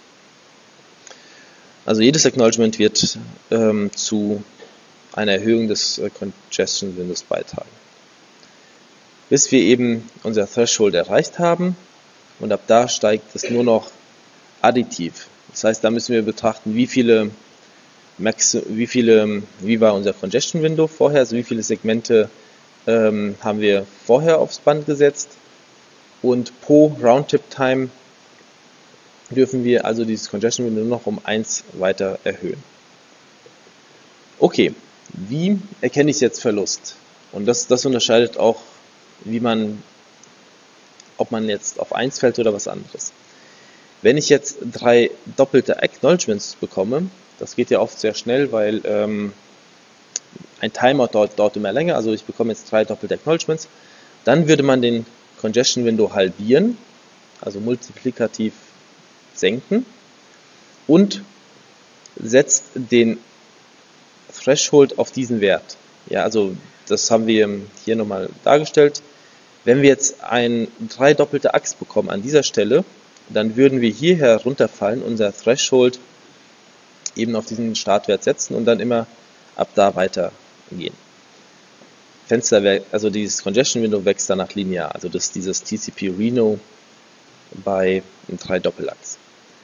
Speaker 1: Also jedes Acknowledgement wird ähm, zu einer Erhöhung des äh, Congestion Windows beitragen. Bis wir eben unser Threshold erreicht haben. Und ab da steigt es nur noch additiv. Das heißt, da müssen wir betrachten, wie viele, Max, wie viele, wie war unser Congestion Window vorher, also wie viele Segmente ähm, haben wir vorher aufs Band gesetzt. Und pro Roundtrip Time dürfen wir also dieses Congestion Window noch um eins weiter erhöhen. Okay, wie erkenne ich jetzt Verlust? Und das, das unterscheidet auch, wie man ob man jetzt auf eins fällt oder was anderes. Wenn ich jetzt drei doppelte Acknowledgements bekomme, das geht ja oft sehr schnell, weil ähm, ein Timeout dauert, dauert immer länger, also ich bekomme jetzt drei doppelte Acknowledgements, dann würde man den Congestion Window halbieren, also multiplikativ senken und setzt den Threshold auf diesen Wert. Ja, also das haben wir hier nochmal dargestellt. Wenn wir jetzt eine drei doppelte Axt bekommen an dieser Stelle, dann würden wir hierher runterfallen, unser Threshold eben auf diesen Startwert setzen und dann immer ab da weitergehen. Fenster, also dieses Congestion Window wächst danach linear, also das ist dieses T C P Reno bei einem drei Doppelachs.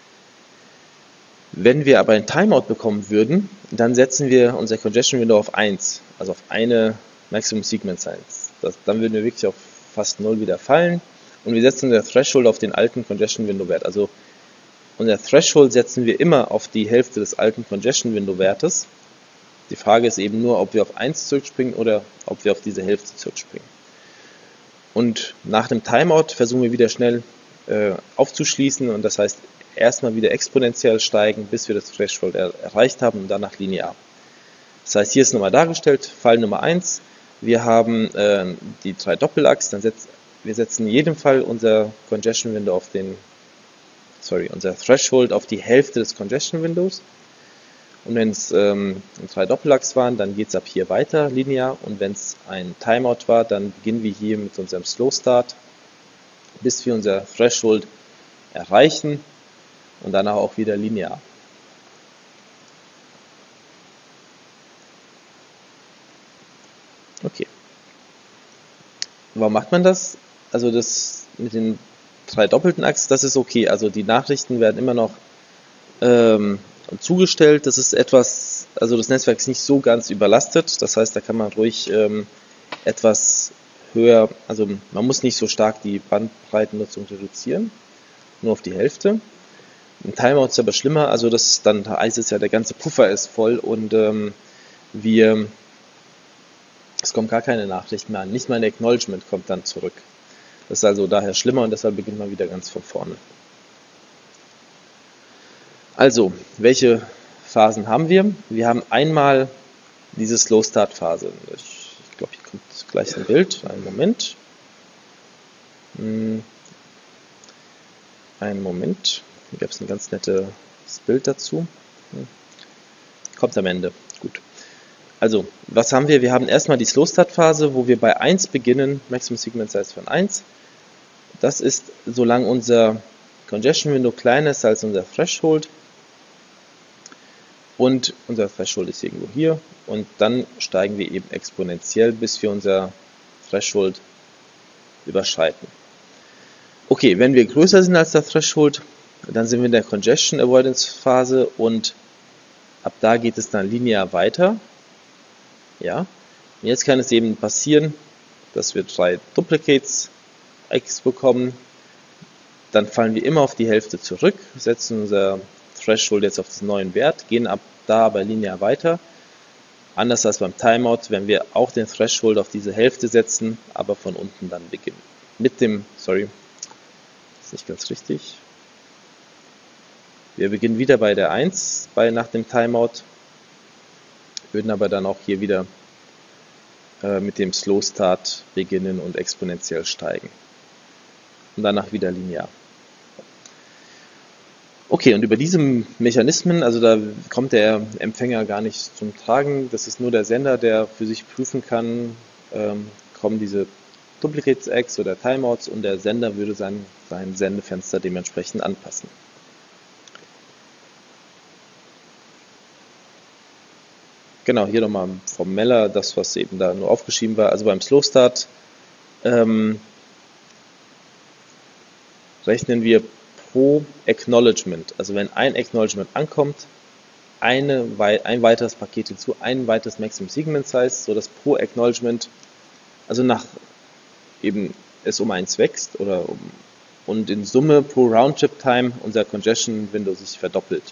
Speaker 1: Wenn wir aber ein Timeout bekommen würden, dann setzen wir unser Congestion Window auf eins, also auf eine Maximum Segment Size. Das, dann würden wir wirklich auf fast null wieder fallen und wir setzen unser Threshold auf den alten Congestion Window Wert. Also unser Threshold setzen wir immer auf die Hälfte des alten Congestion Window Wertes. Die Frage ist eben nur, ob wir auf eins zurückspringen oder ob wir auf diese Hälfte zurückspringen. Und nach dem Timeout versuchen wir wieder schnell äh, aufzuschließen und das heißt erstmal wieder exponentiell steigen, bis wir das Threshold er erreicht haben und danach linear. Das heißt, hier ist nochmal dargestellt, Fall Nummer eins, wir haben äh, die drei Doppelachs, dann setz, wir setzen in jedem Fall unser Congestion Window auf den, sorry, unser Threshold auf die Hälfte des Congestion Windows. Und wenn es ähm, drei Doppelachs waren, dann geht es ab hier weiter linear und wenn es ein Timeout war, dann beginnen wir hier mit unserem Slow Start, bis wir unser Threshold erreichen und danach auch wieder linear. Okay. Warum macht man das? Also das mit den drei doppelten Achsen, das ist okay. Also die Nachrichten werden immer noch ähm, zugestellt. Das ist etwas, also das Netzwerk ist nicht so ganz überlastet. Das heißt, da kann man ruhig ähm, etwas höher, also man muss nicht so stark die Bandbreitennutzung reduzieren, nur auf die Hälfte. Im Timeout ist es aber schlimmer, also das dann heißt es ja, der ganze Puffer ist voll und ähm, wir, es kommt gar keine Nachricht mehr an, nicht mal ein Acknowledgement kommt dann zurück. Das ist also daher schlimmer und deshalb beginnt man wieder ganz von vorne. Also, welche Phasen haben wir? Wir haben einmal diese Slow Start Phase. Ich, ich glaube, hier kommt gleich ein Bild. Einen Moment. Hm. Einen Moment. Hier gab es ein ganz nettes Bild dazu. Hm. Kommt am Ende. Gut. Also, was haben wir? Wir haben erstmal die Slow Start Phase, wo wir bei eins beginnen, Maximum Segment Size von eins. Das ist, solange unser Congestion Window kleiner ist als unser Threshold. Und unser Threshold ist irgendwo hier. Und dann steigen wir eben exponentiell, bis wir unser Threshold überschreiten. Okay, wenn wir größer sind als der Threshold, dann sind wir in der Congestion Avoidance Phase und ab da geht es dann linear weiter. Ja, und jetzt kann es eben passieren, dass wir drei Duplicates X bekommen. Dann fallen wir immer auf die Hälfte zurück, setzen unser Threshold jetzt auf den neuen Wert, gehen ab da aber linear weiter. Anders als beim Timeout, wenn wir auch den Threshold auf diese Hälfte setzen, aber von unten dann beginnen. Mit dem, sorry, das ist nicht ganz richtig. Wir beginnen wieder bei der eins bei, nach dem Timeout, würden aber dann auch hier wieder äh, mit dem Slow Start beginnen und exponentiell steigen. Und danach wieder linear. Okay, und über diese Mechanismen, also da kommt der Empfänger gar nicht zum Tragen, das ist nur der Sender, der für sich prüfen kann, ähm, kommen diese Duplicates X oder Timeouts und der Sender würde sein, sein Sendefenster dementsprechend anpassen. Genau, hier nochmal formeller, das was eben da nur aufgeschrieben war, also beim Slow Start ähm, rechnen wir pro Acknowledgement, also wenn ein Acknowledgement ankommt, eine, ein weiteres Paket hinzu, ein weiteres Maximum Segment Size, sodass pro Acknowledgement, also nach eben es um eins wächst oder um, und in Summe pro Roundtrip Time unser Congestion Window sich verdoppelt.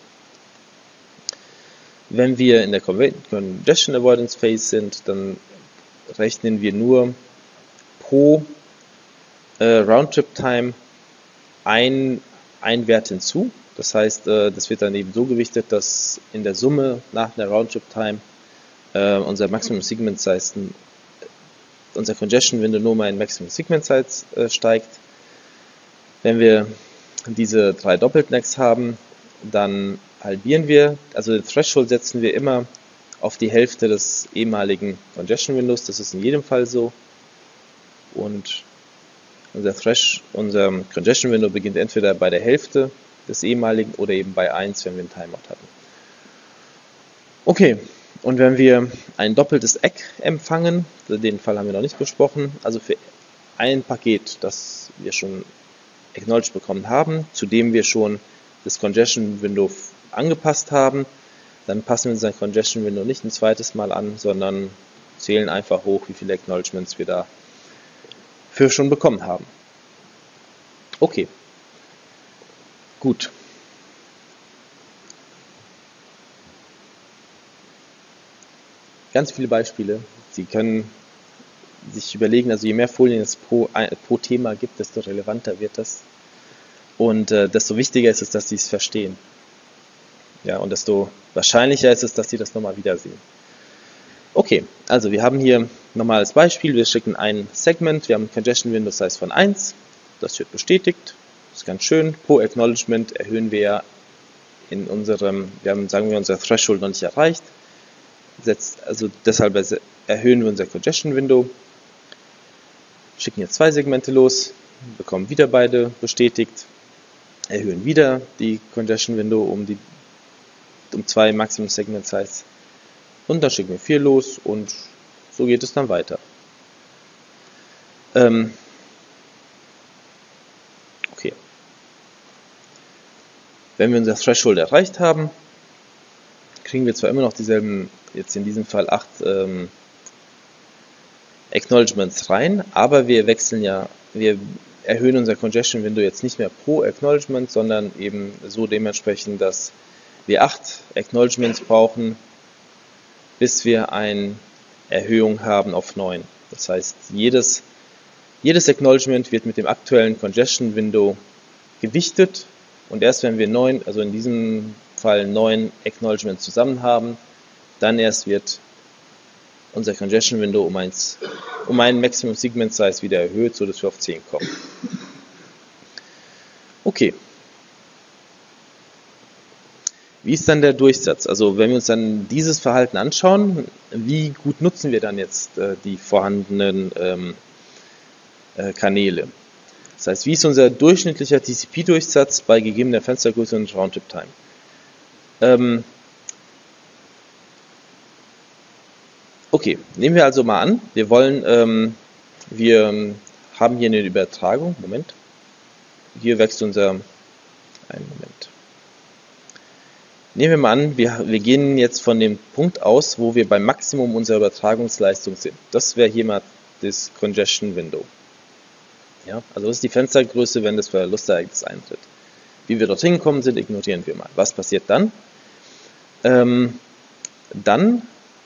Speaker 1: Wenn wir in der Congestion Avoidance Phase sind, dann rechnen wir nur pro äh, Roundtrip Time ein ein Wert hinzu. Das heißt, das wird dann eben so gewichtet, dass in der Summe nach der Roundtrip-Time äh, unser Maximum Segment Size, unser Congestion Window nur mal in Maximum Segment Size äh, steigt. Wenn wir diese drei Doppeltnacks haben, dann halbieren wir, also den Threshold setzen wir immer auf die Hälfte des ehemaligen Congestion Windows, das ist in jedem Fall so. Und unser Thresh, unser Congestion Window beginnt entweder bei der Hälfte des ehemaligen oder eben bei eins, wenn wir einen Timeout hatten. Okay, und wenn wir ein doppeltes Eck empfangen, den Fall haben wir noch nicht besprochen, also für ein Paket, das wir schon acknowledged bekommen haben, zu dem wir schon das Congestion Window angepasst haben, dann passen wir unser Congestion Window nicht ein zweites Mal an, sondern zählen einfach hoch, wie viele Acknowledgements wir da für schon bekommen haben. Okay, gut. Ganz viele Beispiele. Sie können sich überlegen, also je mehr Folien es pro, pro Thema gibt, desto relevanter wird das. Und äh, desto wichtiger ist es, dass Sie es verstehen. Ja, und desto wahrscheinlicher ist es, dass Sie das nochmal wiedersehen. Okay, also wir haben hier nochmal als Beispiel, wir schicken ein Segment, wir haben ein Congestion Window Size von eins, das wird bestätigt, das ist ganz schön. Pro Acknowledgement erhöhen wir in unserem, wir haben, sagen wir, unser Threshold noch nicht erreicht, setzt, also deshalb erhöhen wir unser Congestion Window, schicken jetzt zwei Segmente los, bekommen wieder beide bestätigt, erhöhen wieder die Congestion Window um die um zwei Maximum Segment Size und dann schicken wir vier los und so geht es dann weiter. Ähm, okay. Wenn wir unser Threshold erreicht haben, kriegen wir zwar immer noch dieselben, jetzt in diesem Fall acht ähm, Acknowledgements rein, aber wir wechseln ja, wir erhöhen unser Congestion Window jetzt nicht mehr pro Acknowledgement, sondern eben so dementsprechend, dass wir acht Acknowledgements brauchen, bis wir eine Erhöhung haben auf neun. Das heißt, jedes, jedes Acknowledgement wird mit dem aktuellen Congestion Window gewichtet und erst wenn wir neun, also in diesem Fall neun Acknowledgements zusammen haben, dann erst wird unser Congestion Window um, eins, um einen Maximum Segment Size wieder erhöht, sodass wir auf zehn kommen. Okay. Wie ist dann der Durchsatz? Also wenn wir uns dann dieses Verhalten anschauen, wie gut nutzen wir dann jetzt äh, die vorhandenen ähm, äh, Kanäle? Das heißt, wie ist unser durchschnittlicher T C P-Durchsatz bei gegebener Fenstergröße und Roundtrip-Time? Ähm, okay, nehmen wir also mal an, wir wollen, ähm, wir haben hier eine Übertragung, Moment, hier wächst unser, einen Moment. Nehmen wir mal an, wir, wir gehen jetzt von dem Punkt aus, wo wir beim Maximum unserer Übertragungsleistung sind. Das wäre hier mal das Congestion Window. Ja, also das ist die Fenstergröße, wenn das Verlustereignis eintritt. Wie wir dorthin gekommen sind, ignorieren wir mal. Was passiert dann? Ähm, dann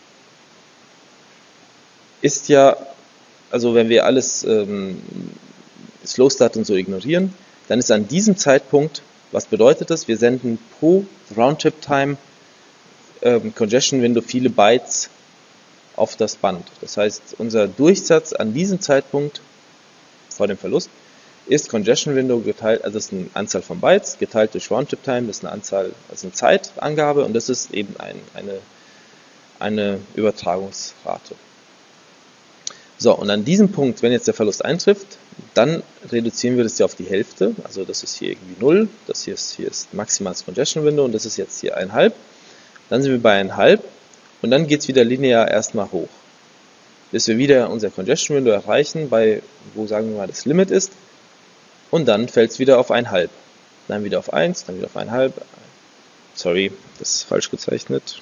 Speaker 1: ist ja, also wenn wir alles ähm, Slow Start und so ignorieren, dann ist an diesem Zeitpunkt, was bedeutet das? Wir senden pro Roundtrip-Time ähm, Congestion Window viele Bytes auf das Band. Das heißt, unser Durchsatz an diesem Zeitpunkt vor dem Verlust ist Congestion Window geteilt, also das ist eine Anzahl von Bytes geteilt durch Roundtrip-Time, das ist eine Anzahl, also eine Zeitangabe und das ist eben ein, eine, eine Übertragungsrate. So, und an diesem Punkt, wenn jetzt der Verlust eintrifft, dann reduzieren wir das ja auf die Hälfte. Also das ist hier irgendwie null, das hier ist, hier ist maximales Congestion Window und das ist jetzt hier eins Komma fünf. Dann sind wir bei eins Komma fünf und dann geht es wieder linear erstmal hoch. Bis wir wieder unser Congestion Window erreichen, bei wo sagen wir mal das Limit ist. Und dann fällt es wieder auf eins Komma fünf. Dann wieder auf eins, dann wieder auf eins Komma fünf. Sorry, das ist falsch gezeichnet.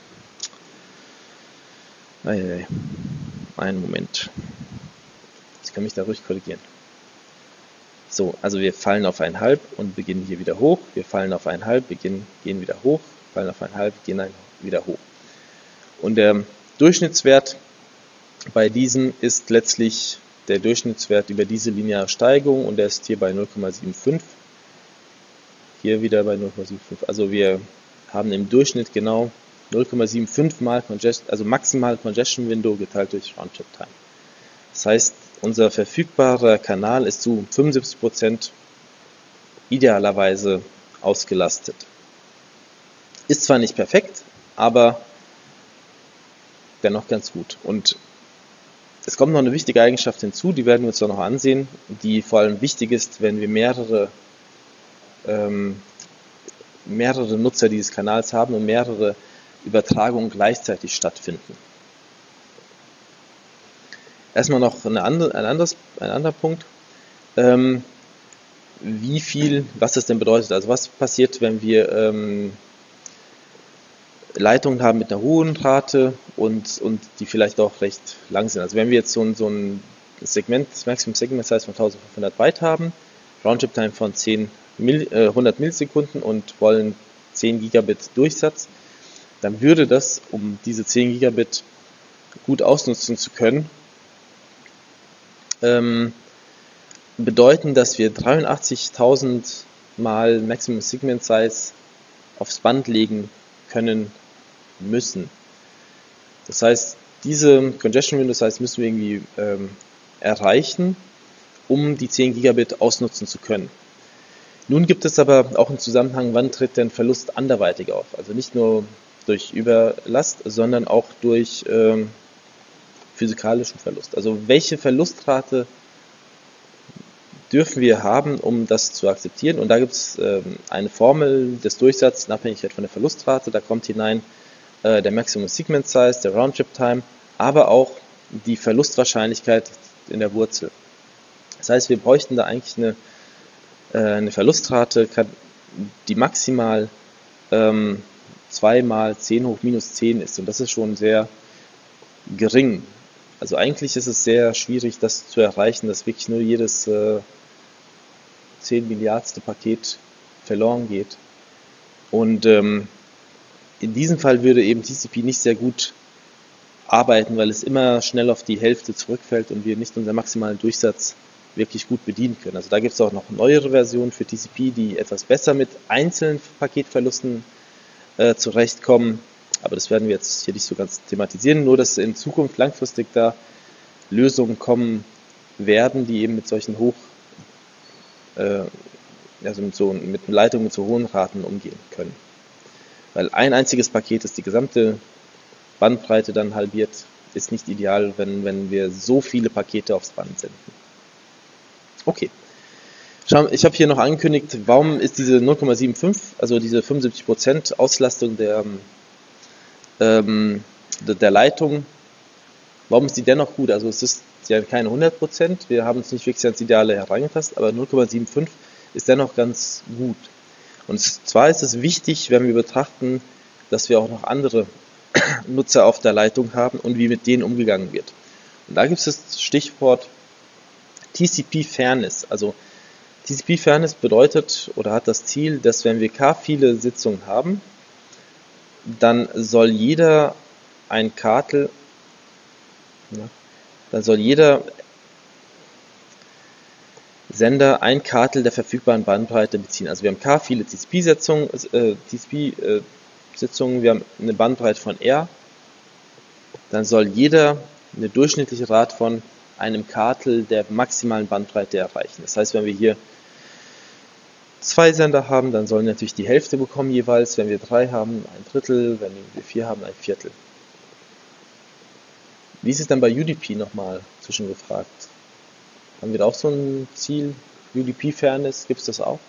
Speaker 1: Eieiei. Einen Moment. Ich kann mich da ruhig korrigieren. So, also wir fallen auf eins Komma fünf und beginnen hier wieder hoch. Wir fallen auf eins Komma fünf, beginnen, gehen wieder hoch. Fallen auf eins Komma fünf, gehen wieder hoch. Und der Durchschnittswert bei diesen ist letztlich der Durchschnittswert über diese lineare Steigung und der ist hier bei null Komma fünfundsiebzig. Hier wieder bei null Komma fünfundsiebzig. Also wir haben im Durchschnitt genau null Komma fünfundsiebzig mal Congestion, also maximal Congestion Window geteilt durch Roundtrip Time. Das heißt, unser verfügbarer Kanal ist zu fünfundsiebzig Prozent idealerweise ausgelastet. Ist zwar nicht perfekt, aber dennoch ganz gut. Und es kommt noch eine wichtige Eigenschaft hinzu, die werden wir uns auch noch ansehen, die vor allem wichtig ist, wenn wir mehrere, ähm, mehrere Nutzer dieses Kanals haben und mehrere Übertragungen gleichzeitig stattfinden. Erstmal noch eine andere, ein, anderes, ein anderer Punkt. Ähm, wie viel, was das denn bedeutet. Also was passiert, wenn wir ähm, Leitungen haben mit einer hohen Rate und, und die vielleicht auch recht lang sind. Also wenn wir jetzt so ein, so ein Segment, Maximum Segment Size von eintausendfünfhundert Byte haben, Roundtrip Time von zehn, äh, hundert Millisekunden und wollen zehn Gigabit Durchsatz, dann würde das, um diese zehn Gigabit gut ausnutzen zu können, ähm, bedeuten, dass wir dreiundachtzigtausend mal Maximum Segment Size aufs Band legen können müssen. Das heißt, diese Congestion Window Size müssen wir irgendwie ähm, erreichen, um die zehn Gigabit ausnutzen zu können. Nun gibt es aber auch einen Zusammenhang, wann tritt denn Verlust anderweitig auf. Also nicht nur durch Überlast, sondern auch durch ähm, physikalischen Verlust. Also welche Verlustrate dürfen wir haben, um das zu akzeptieren? Und da gibt es ähm, eine Formel des Durchsatzes in Abhängigkeit von der Verlustrate. Da kommt hinein äh, der Maximum Segment Size, der Roundtrip Time, aber auch die Verlustwahrscheinlichkeit in der Wurzel. Das heißt, wir bräuchten da eigentlich eine, äh, eine Verlustrate, die maximal ähm, zwei mal zehn hoch minus zehn ist. Und das ist schon sehr gering. Also eigentlich ist es sehr schwierig, das zu erreichen, dass wirklich nur jedes äh, zehn Milliardste Paket verloren geht. Und ähm, in diesem Fall würde eben T C P nicht sehr gut arbeiten, weil es immer schnell auf die Hälfte zurückfällt und wir nicht unseren maximalen Durchsatz wirklich gut bedienen können. Also da gibt es auch noch neuere Versionen für T C P, die etwas besser mit einzelnen Paketverlusten äh, zurechtkommen. Aber das werden wir jetzt hier nicht so ganz thematisieren, nur dass in Zukunft langfristig da Lösungen kommen werden, die eben mit solchen hoch, äh, also mit, so, mit Leitungen mit so hohen Raten umgehen können. Weil ein einziges Paket, das die gesamte Bandbreite dann halbiert, ist nicht ideal, wenn, wenn wir so viele Pakete aufs Band senden. Okay. Ich habe hier noch angekündigt, warum ist diese null Komma fünfundsiebzig, also diese fünfundsiebzig Prozent Auslastung der der Leitung, warum ist die dennoch gut? Also es ist ja keine hundert Prozent, wir haben uns nicht wirklich ans Ideale herangetastet, aber null Komma fünfundsiebzig ist dennoch ganz gut. Und zwar ist es wichtig, wenn wir betrachten, dass wir auch noch andere Nutzer auf der Leitung haben und wie mit denen umgegangen wird. Und da gibt es das Stichwort T C P Fairness. Also T C P Fairness bedeutet oder hat das Ziel, dass wenn wir K viele Sitzungen haben, dann soll jeder ein Kartel, ja, dann soll jeder Sender ein Kartel der verfügbaren Bandbreite beziehen. Also wir haben K viele T C P-Sitzungen, äh, T C P-Sitzungen, wir haben eine Bandbreite von R, dann soll jeder eine durchschnittliche Rate von einem Kartel der maximalen Bandbreite erreichen. Das heißt, wenn wir hier zwei Sender haben, dann sollen natürlich die Hälfte bekommen jeweils. Wenn wir drei haben, ein Drittel. Wenn wir vier haben, ein Viertel. Wie ist es dann bei U D P nochmal zwischengefragt? Haben wir da auch so ein Ziel? U D P-Fairness, gibt es das auch?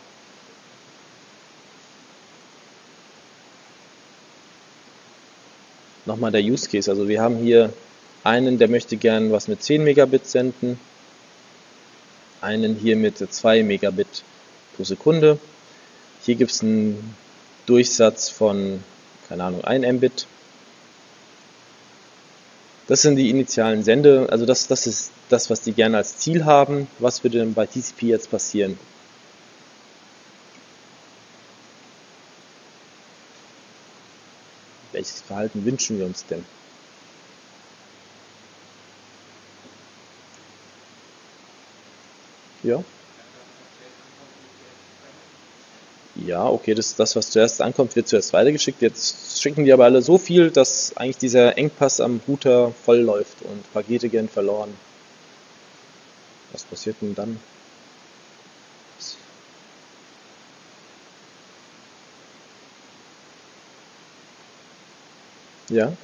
Speaker 1: Nochmal der Use Case. Also wir haben hier einen, der möchte gern was mit zehn Megabit senden. Einen hier mit zwei Megabit pro Sekunde. Hier gibt es einen Durchsatz von, keine Ahnung, ein Mbit. Das sind die initialen Sende, also das, das ist das, was die gerne als Ziel haben. Was würde denn bei T C P jetzt passieren? Welches Verhalten wünschen wir uns denn? Ja. Ja, okay, das, das, was zuerst ankommt, wird zuerst weitergeschickt. Jetzt schicken die aber alle so viel, dass eigentlich dieser Engpass am Router voll läuft und Pakete gehen verloren. Was passiert denn dann? Ja.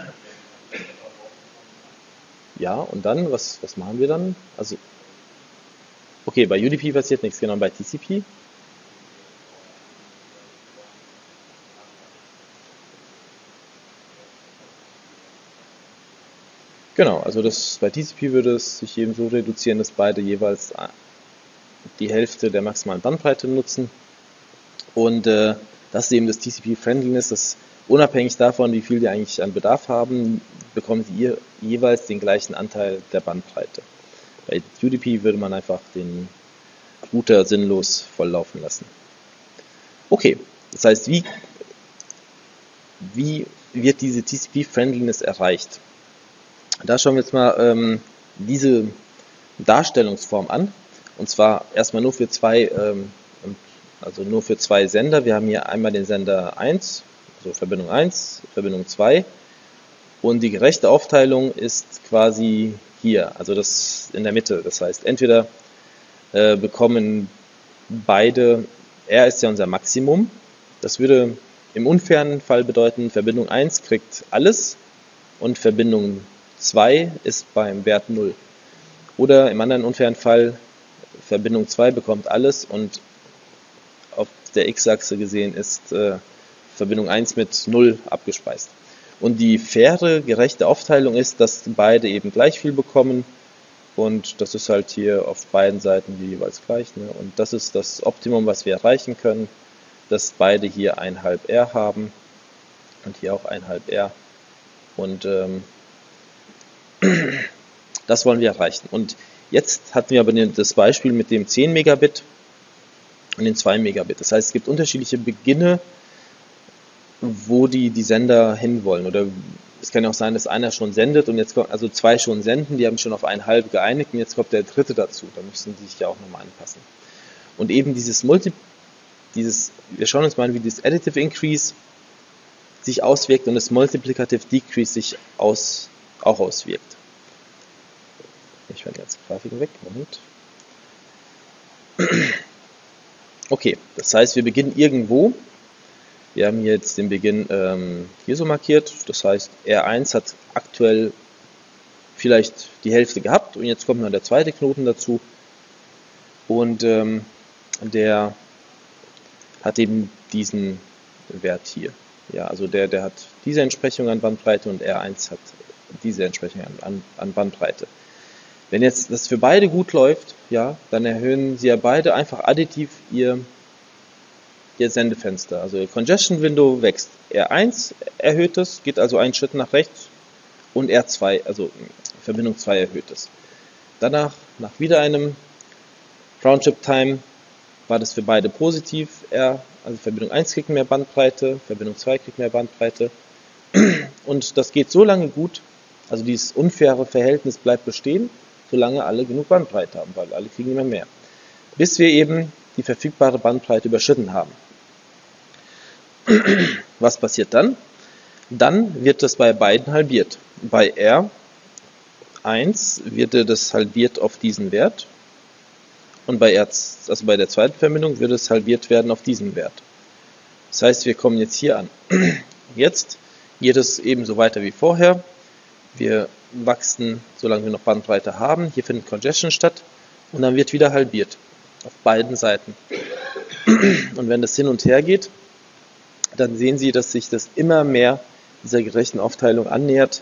Speaker 1: Ja, und dann, was, was machen wir dann? Also, okay, bei U D P passiert nichts, genau, bei T C P. Genau, also das, bei T C P würde es sich eben so reduzieren, dass beide jeweils die Hälfte der maximalen Bandbreite nutzen. Und äh, das ist eben das T C P-Friendliness, das unabhängig davon, wie viel die eigentlich an Bedarf haben, bekommen sie jeweils den gleichen Anteil der Bandbreite. Bei U D P würde man einfach den Router sinnlos volllaufen lassen. Okay, das heißt, wie, wie wird diese T C P-Friendliness erreicht? Da schauen wir jetzt mal ähm, diese Darstellungsform an. Und zwar erstmal nur für zwei, ähm, also nur für zwei Sender. Wir haben hier einmal den Sender eins, also Verbindung eins, Verbindung zwei. Und die gerechte Aufteilung ist quasi hier, also das in der Mitte. Das heißt, entweder äh, bekommen beide, R ist ja unser Maximum. Das würde im unfairen Fall bedeuten, Verbindung eins kriegt alles und Verbindung zwei ist beim Wert null. Oder im anderen unfairen Fall, Verbindung zwei bekommt alles und auf der X-Achse gesehen ist äh, Verbindung eins mit null abgespeist. Und die faire, gerechte Aufteilung ist, dass beide eben gleich viel bekommen und das ist halt hier auf beiden Seiten jeweils gleich. Ne? Und das ist das Optimum, was wir erreichen können, dass beide hier ein halb R haben und hier auch ein halb R. Und ähm, das wollen wir erreichen. Und jetzt hatten wir aber das Beispiel mit dem zehn Megabit und den zwei Megabit. Das heißt, es gibt unterschiedliche Beginne, wo die, die Sender hinwollen. Oder es kann ja auch sein, dass einer schon sendet und jetzt kommt, also zwei schon senden, die haben schon auf ein halb geeinigt und jetzt kommt der dritte dazu. Da müssen die sich ja auch nochmal anpassen. Und eben dieses Multi, dieses, wir schauen uns mal an, wie dieses Additive Increase sich auswirkt und das Multiplicative Decrease sich aus, auch auswirkt. Ich werde jetzt Grafiken weg. Moment. Okay, das heißt, wir beginnen irgendwo. Wir haben hier jetzt den Beginn ähm, hier so markiert. Das heißt, R eins hat aktuell vielleicht die Hälfte gehabt und jetzt kommt noch der zweite Knoten dazu. Und ähm, der hat eben diesen Wert hier. Ja, also der, der hat diese Entsprechung an Bandbreite und R eins hat diese Entsprechung an, an, an Bandbreite. Wenn jetzt das für beide gut läuft, ja, dann erhöhen sie ja beide einfach additiv ihr, ihr Sendefenster. Also ihr Congestion Window wächst. R eins erhöht es, geht also einen Schritt nach rechts und R zwei, also Verbindung zwei erhöht es. Danach, nach wieder einem Roundtrip Time, war das für beide positiv. R, also Verbindung eins kriegt mehr Bandbreite, Verbindung zwei kriegt mehr Bandbreite. Und das geht so lange gut, also dieses unfaire Verhältnis bleibt bestehen, solange alle genug Bandbreite haben, weil alle kriegen immer mehr. Bis wir eben die verfügbare Bandbreite überschritten haben. Was passiert dann? Dann wird das bei beiden halbiert. Bei R eins wird das halbiert auf diesen Wert und bei R, also bei der zweiten Verbindung wird es halbiert werden auf diesen Wert. Das heißt, wir kommen jetzt hier an. Jetzt geht es ebenso weiter wie vorher. Wir wachsen, solange wir noch Bandbreite haben. Hier findet Congestion statt und dann wird wieder halbiert auf beiden Seiten. Und wenn das hin und her geht, dann sehen Sie, dass sich das immer mehr dieser gerechten Aufteilung annähert,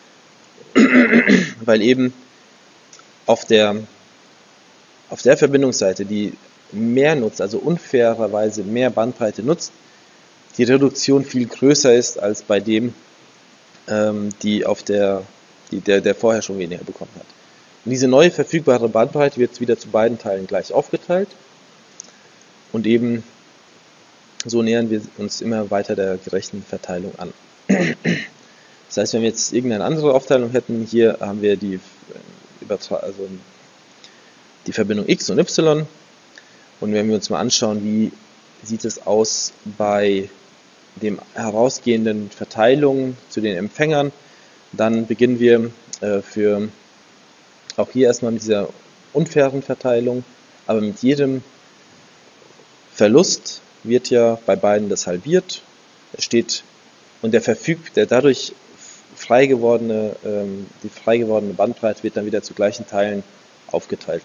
Speaker 1: weil eben auf der, auf der Verbindungsseite, die mehr nutzt, also unfairerweise mehr Bandbreite nutzt, die Reduktion viel größer ist als bei dem, ähm, die auf der, die, der, der vorher schon weniger bekommen hat. Und diese neue verfügbare Bandbreite wird wieder zu beiden Teilen gleich aufgeteilt und eben so nähern wir uns immer weiter der gerechten Verteilung an. Das heißt, wenn wir jetzt irgendeine andere Aufteilung hätten, hier haben wir die, also die Verbindung X und Y. Und wenn wir uns mal anschauen, wie sieht es aus bei dem herausgehenden Verteilungen zu den Empfängern, dann beginnen wir äh, für auch hier erstmal mit dieser unfairen Verteilung, aber mit jedem Verlust wird ja bei beiden das halbiert. Es steht und der verfügt, der dadurch frei gewordene, ähm, die frei gewordene Bandbreite wird dann wieder zu gleichen Teilen aufgeteilt.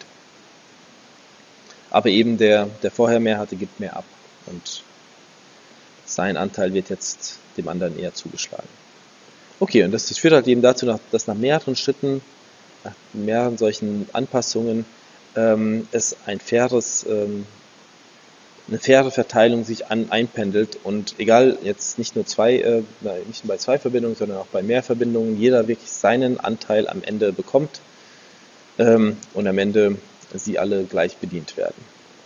Speaker 1: Aber eben der, der vorher mehr hatte, gibt mehr ab und sein Anteil wird jetzt dem anderen eher zugeschlagen. Okay, und das, das führt halt eben dazu, dass nach mehreren Schritten, nach mehreren solchen Anpassungen ähm, es ein faires, ähm, eine faire Verteilung sich an, einpendelt und egal, jetzt nicht nur zwei, äh, nicht nur bei zwei Verbindungen, sondern auch bei mehr Verbindungen, jeder wirklich seinen Anteil am Ende bekommt ähm, und am Ende sie alle gleich bedient werden.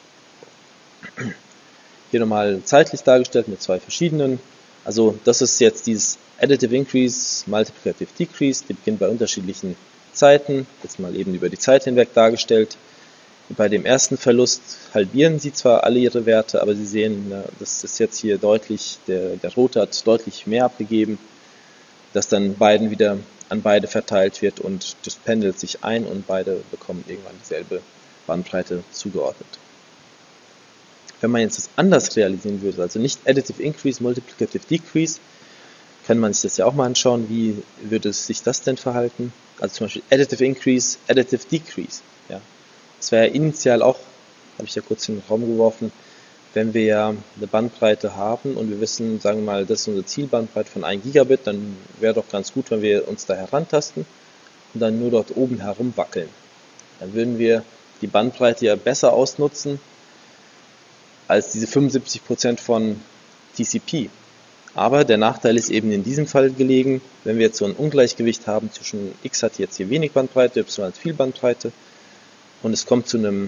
Speaker 1: Hier nochmal zeitlich dargestellt mit zwei verschiedenen. Also das ist jetzt dieses Additive Increase, Multiplicative Decrease, die beginnt bei unterschiedlichen Zeiten, jetzt mal eben über die Zeit hinweg dargestellt. Bei dem ersten Verlust halbieren sie zwar alle ihre Werte, aber Sie sehen, das ist jetzt hier deutlich, der, der rote hat deutlich mehr abgegeben, dass dann beiden wieder an beide verteilt wird und das pendelt sich ein und beide bekommen irgendwann dieselbe Bandbreite zugeordnet. Wenn man jetzt das anders realisieren würde, also nicht Additive Increase, Multiplicative Decrease, kann man sich das ja auch mal anschauen, wie würde sich das denn verhalten? Also zum Beispiel Additive Increase, Additive Decrease. Ja. Das wäre ja initial auch, habe ich ja kurz in den Raum geworfen, wenn wir ja eine Bandbreite haben und wir wissen, sagen wir mal, das ist unsere Zielbandbreite von ein Gigabit, dann wäre doch ganz gut, wenn wir uns da herantasten und dann nur dort oben herum wackeln. Dann würden wir die Bandbreite ja besser ausnutzen als diese fünfundsiebzig Prozent von T C P. Aber der Nachteil ist eben in diesem Fall gelegen, wenn wir jetzt so ein Ungleichgewicht haben zwischen X hat jetzt hier wenig Bandbreite, Y hat viel Bandbreite und es kommt zu einem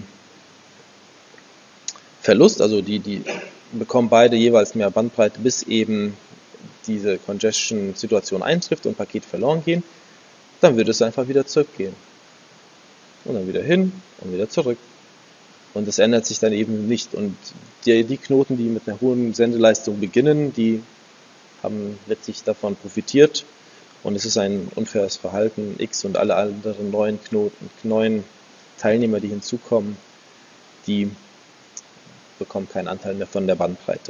Speaker 1: Verlust, also die, die bekommen beide jeweils mehr Bandbreite, bis eben diese Congestion-Situation eintrifft und Pakete verloren gehen, dann wird es einfach wieder zurückgehen. Und dann wieder hin und wieder zurück. Und das ändert sich dann eben nicht. Und die, die Knoten, die mit einer hohen Sendeleistung beginnen, die haben letztlich davon profitiert. Und es ist ein unfaires Verhalten. X und alle anderen neuen Knoten, neuen Teilnehmer, die hinzukommen, die bekommen keinen Anteil mehr von der Bandbreite.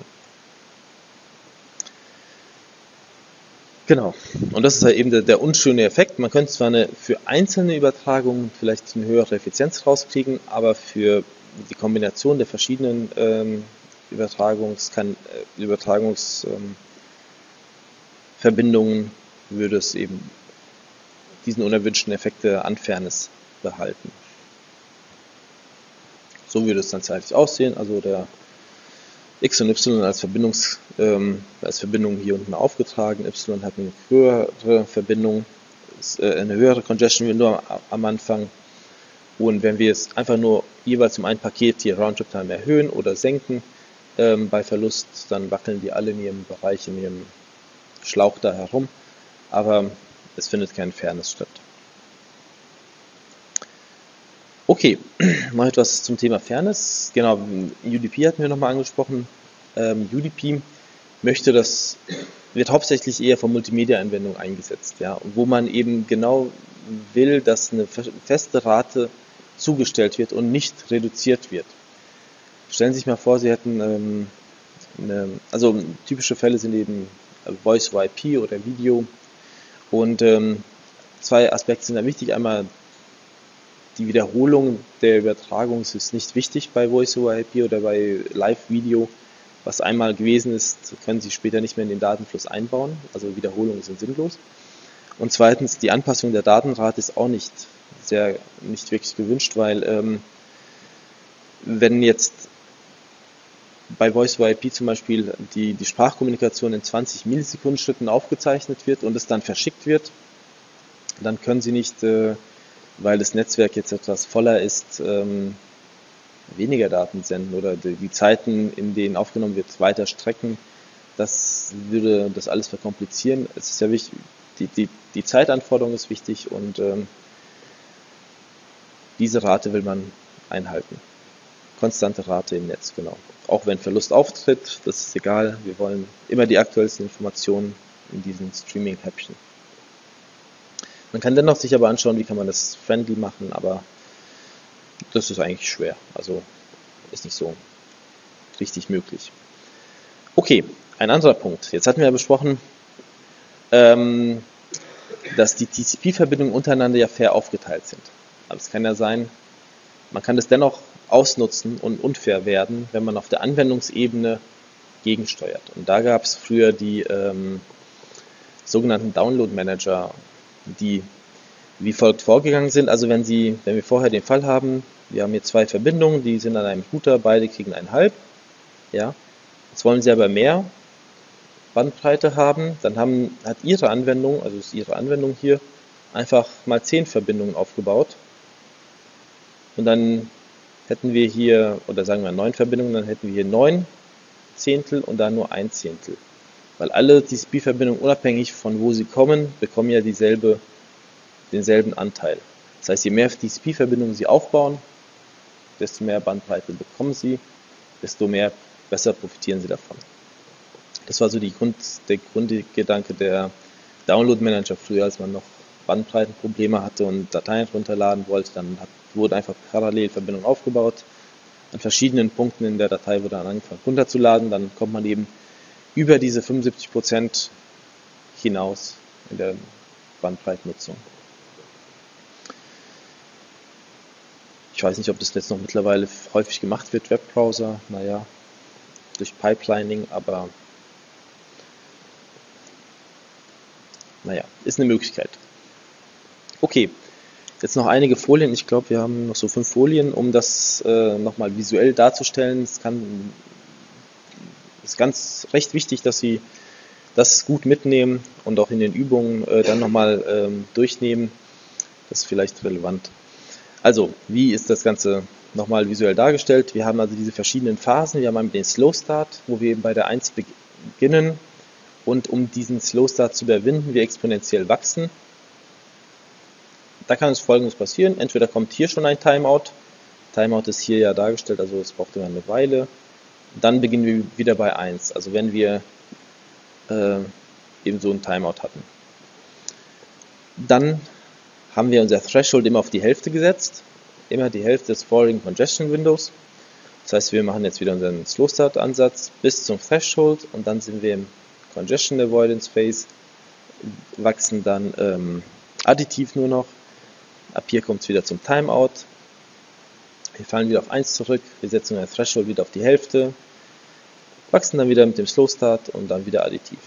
Speaker 1: Genau. Und das ist halt eben der, der unschöne Effekt. Man könnte zwar eine, für einzelne Übertragungen vielleicht eine höhere Effizienz rauskriegen, aber für die Kombination der verschiedenen ähm, Übertragungs, kann, äh, Übertragungsverbindungen ähm, würde es eben diesen unerwünschten Effekt der Unfairness behalten. So würde es dann zeitlich aussehen, also der X und Y als, Verbindungs, ähm, als Verbindung hier unten aufgetragen, Y hat eine höhere Verbindung, äh, eine höhere Congestion Window am Anfang. Und wenn wir es einfach nur jeweils um ein Paket die Roundtrip Time erhöhen oder senken ähm, bei Verlust, dann wackeln die alle in ihrem Bereich, in ihrem Schlauch da herum, aber es findet kein Fairness statt. Okay, mal etwas zum Thema Fairness. Genau, U D P hatten wir nochmal angesprochen. Ähm, U D P möchte das, wird hauptsächlich eher von Multimedia-Anwendungen eingesetzt, ja, wo man eben genau will, dass eine feste Rate zugestellt wird und nicht reduziert wird. Stellen Sie sich mal vor, Sie hätten, ähm, eine, also typische Fälle sind eben Voice over I P oder Video und ähm, zwei Aspekte sind da wichtig. Einmal die Wiederholung der Übertragung ist nicht wichtig bei Voice over I P oder bei Live-Video. Was einmal gewesen ist, können Sie später nicht mehr in den Datenfluss einbauen. Also Wiederholungen sind sinnlos. Und zweitens, die Anpassung der Datenrate ist auch nicht sehr, nicht wirklich gewünscht, weil ähm, wenn jetzt bei Voice over I P zum Beispiel die, die Sprachkommunikation in zwanzig Millisekundenschritten aufgezeichnet wird und es dann verschickt wird, dann können Sie nicht, äh, weil das Netzwerk jetzt etwas voller ist, ähm, weniger Daten senden oder die, die Zeiten, in denen aufgenommen wird, weiter strecken. Das würde das alles verkomplizieren. Es ist ja wichtig, die, die, die Zeitanforderung ist wichtig und ähm, diese Rate will man einhalten. Konstante Rate im Netz, genau. Auch wenn Verlust auftritt, das ist egal. Wir wollen immer die aktuellsten Informationen in diesen Streaming-Häppchen. Man kann dennoch sich aber anschauen, wie kann man das friendly machen, aber das ist eigentlich schwer. Also ist nicht so richtig möglich. Okay, ein anderer Punkt. Jetzt hatten wir ja besprochen, ähm, dass die T C P-Verbindungen untereinander ja fair aufgeteilt sind. Aber es kann ja sein, man kann das dennoch ausnutzen und unfair werden, wenn man auf der Anwendungsebene gegensteuert. Und da gab es früher die ähm, sogenannten Download-Manager, die wie folgt vorgegangen sind. Also wenn Sie, wenn wir vorher den Fall haben, wir haben hier zwei Verbindungen, die sind an einem Router, beide kriegen ein Halb. Ja. Jetzt wollen Sie aber mehr Bandbreite haben, dann haben, hat Ihre Anwendung, also ist Ihre Anwendung hier, einfach mal zehn Verbindungen aufgebaut. Und dann hätten wir hier, oder sagen wir neun Verbindungen, dann hätten wir hier neun Zehntel und dann nur ein Zehntel. Weil alle T C P-Verbindungen, unabhängig von wo sie kommen, bekommen ja dieselbe, denselben Anteil. Das heißt, je mehr T C P-Verbindungen Sie aufbauen, desto mehr Bandbreite bekommen Sie, desto mehr besser profitieren Sie davon. Das war so die Grund, der Grundgedanke der Download-Manager früher, als man noch Bandbreitenprobleme hatte und Dateien runterladen wollte. Dann hat, wurden einfach parallel Verbindungen aufgebaut. An verschiedenen Punkten in der Datei wurde dann angefangen runterzuladen. Dann kommt man eben über diese fünfundsiebzig Prozent hinaus in der Bandbreitennutzung. Ich weiß nicht, ob das jetzt noch mittlerweile häufig gemacht wird, Webbrowser, naja, durch Pipelining, aber naja, ist eine Möglichkeit. Okay, jetzt noch einige Folien. Ich glaube, wir haben noch so fünf Folien, um das äh, nochmal visuell darzustellen. Es kann, ist ganz recht wichtig, dass Sie das gut mitnehmen und auch in den Übungen äh, dann nochmal ähm, durchnehmen. Das ist vielleicht relevant. Also, wie ist das Ganze nochmal visuell dargestellt? Wir haben also diese verschiedenen Phasen. Wir haben einmal den Slow Start, wo wir eben bei der eins beginnen und um diesen Slow Start zu überwinden, wir exponentiell wachsen. Da kann es Folgendes passieren. Entweder kommt hier schon ein Timeout. Timeout ist hier ja dargestellt, also es braucht immer eine Weile. Dann beginnen wir wieder bei eins, also wenn wir äh, eben so ein Timeout hatten. Dann haben wir unser Threshold immer auf die Hälfte gesetzt, immer die Hälfte des Forwarding Congestion Windows. Das heißt, wir machen jetzt wieder unseren Slow Start Ansatz bis zum Threshold und dann sind wir im Congestion Avoidance Phase, wachsen dann ähm, additiv nur noch. Ab hier kommt es wieder zum Timeout. Wir fallen wieder auf eins zurück, wir setzen unseren Threshold wieder auf die Hälfte, wachsen dann wieder mit dem Slow Start und dann wieder additiv.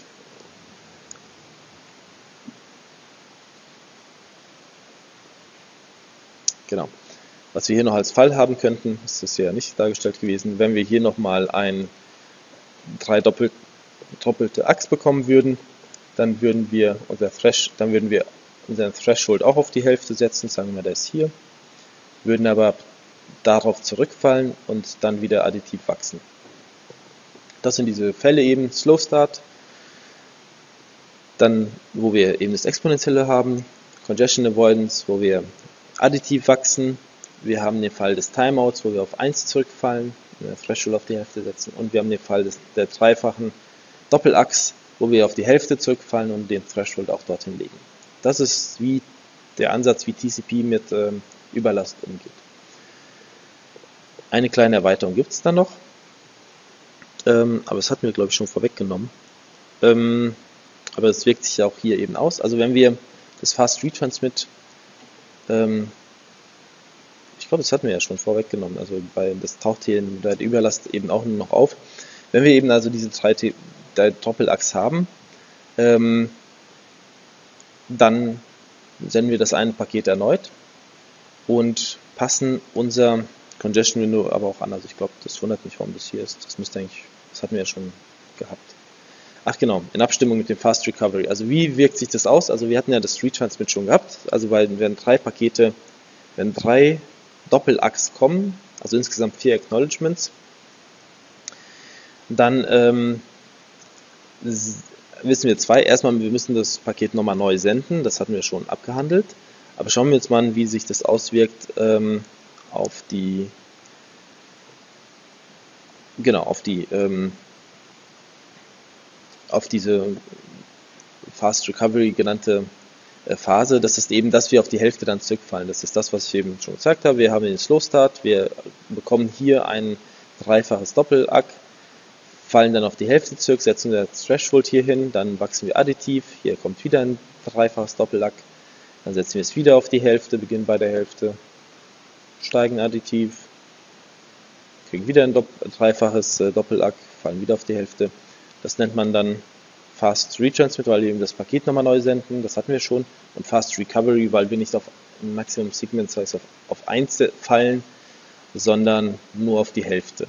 Speaker 1: Genau. Was wir hier noch als Fall haben könnten, ist das ja nicht dargestellt gewesen, wenn wir hier nochmal ein drei doppelt, doppelte Achs bekommen würden, dann würden wir unser Thresh, dann würden wir unseren Threshold auch auf die Hälfte setzen, sagen wir, der ist hier, würden aber darauf zurückfallen und dann wieder additiv wachsen. Das sind diese Fälle eben, Slow Start, dann wo wir eben das Exponentielle haben, Congestion Avoidance, wo wir additiv wachsen. Wir haben den Fall des Timeouts, wo wir auf eins zurückfallen, den Threshold auf die Hälfte setzen. Und wir haben den Fall des, der dreifachen Doppelachs, wo wir auf die Hälfte zurückfallen und den Threshold auch dorthin legen. Das ist wie der Ansatz, wie T C P mit ähm, Überlast umgeht. Eine kleine Erweiterung gibt es dann noch, ähm, aber das hatten wir, glaube ich, schon vorweggenommen. Ähm, aber es wirkt sich ja auch hier eben aus. Also wenn wir das Fast Retransmit Ich glaube, das hatten wir ja schon vorweggenommen, also bei, das taucht hier in der Überlast eben auch nur noch auf. Wenn wir eben also diese drei, drei Doppelachs haben, ähm, dann senden wir das eine Paket erneut und passen unser Congestion Window aber auch an. Also ich glaube, das wundert mich, warum das hier ist. Das müsste eigentlich, das hatten wir ja schon gehabt. Ach genau, in Abstimmung mit dem Fast Recovery. Also wie wirkt sich das aus? Also wir hatten ja das Retransmit schon gehabt. Also weil wenn drei Pakete, wenn drei Doppelachs kommen, also insgesamt vier Acknowledgements, dann ähm, wissen wir zwei. Erstmal, wir müssen das Paket nochmal neu senden. Das hatten wir schon abgehandelt. Aber schauen wir jetzt mal an, wie sich das auswirkt ähm, auf die, genau, auf die ähm, auf diese Fast Recovery genannte Phase. Das ist eben, dass wir auf die Hälfte dann zurückfallen. Das ist das, was ich eben schon gesagt habe. Wir haben den Slow Start, wir bekommen hier ein dreifaches Doppelack, fallen dann auf die Hälfte zurück, setzen wir das Threshold hier hin, dann wachsen wir additiv, hier kommt wieder ein dreifaches Doppellack, dann setzen wir es wieder auf die Hälfte, beginnen bei der Hälfte, steigen additiv, kriegen wieder ein dreifaches äh, Doppellack, fallen wieder auf die Hälfte. Das nennt man dann Fast Retransmit, weil wir eben das Paket nochmal neu senden, das hatten wir schon, und Fast Recovery, weil wir nicht auf Maximum Segment Size auf, auf eins fallen, sondern nur auf die Hälfte.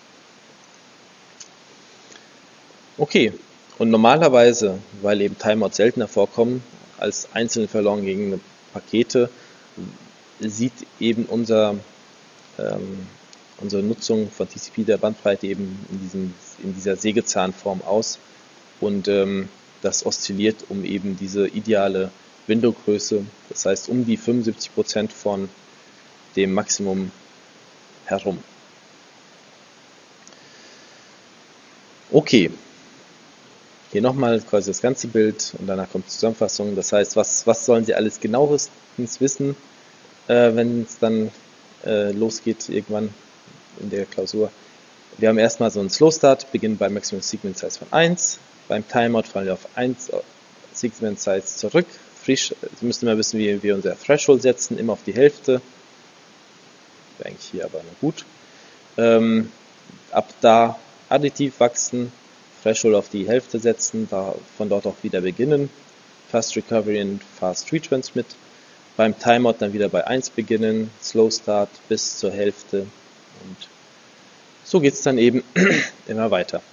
Speaker 1: Okay, und normalerweise, weil eben Timeouts seltener vorkommen als einzelne verloren gegangene Pakete, sieht eben unser, ähm, unsere Nutzung von T C P der Bandbreite eben in, diesem, in dieser Sägezahnform aus und ähm, das oszilliert um eben diese ideale Window-Größe, das heißt um die fünfundsiebzig Prozent von dem Maximum herum. Okay, hier nochmal quasi das ganze Bild und danach kommt die Zusammenfassung. Das heißt, was, was sollen Sie alles genauestens wissen, äh, wenn es dann äh, losgeht irgendwann in der Klausur. Wir haben erstmal so einen Slow Start, beginnen beim Maximum Segment Size von eins. Beim Timeout fallen wir auf eins Segment Size zurück. Frisch, Sie müssen immer wissen, wie wir unser Threshold setzen, immer auf die Hälfte. Wäre eigentlich hier aber noch gut. Ähm, ab da additiv wachsen, Threshold auf die Hälfte setzen, da von dort auch wieder beginnen. Fast Recovery und Fast Retransmit. Beim Timeout dann wieder bei eins beginnen, Slow Start bis zur Hälfte und so geht es dann eben immer weiter.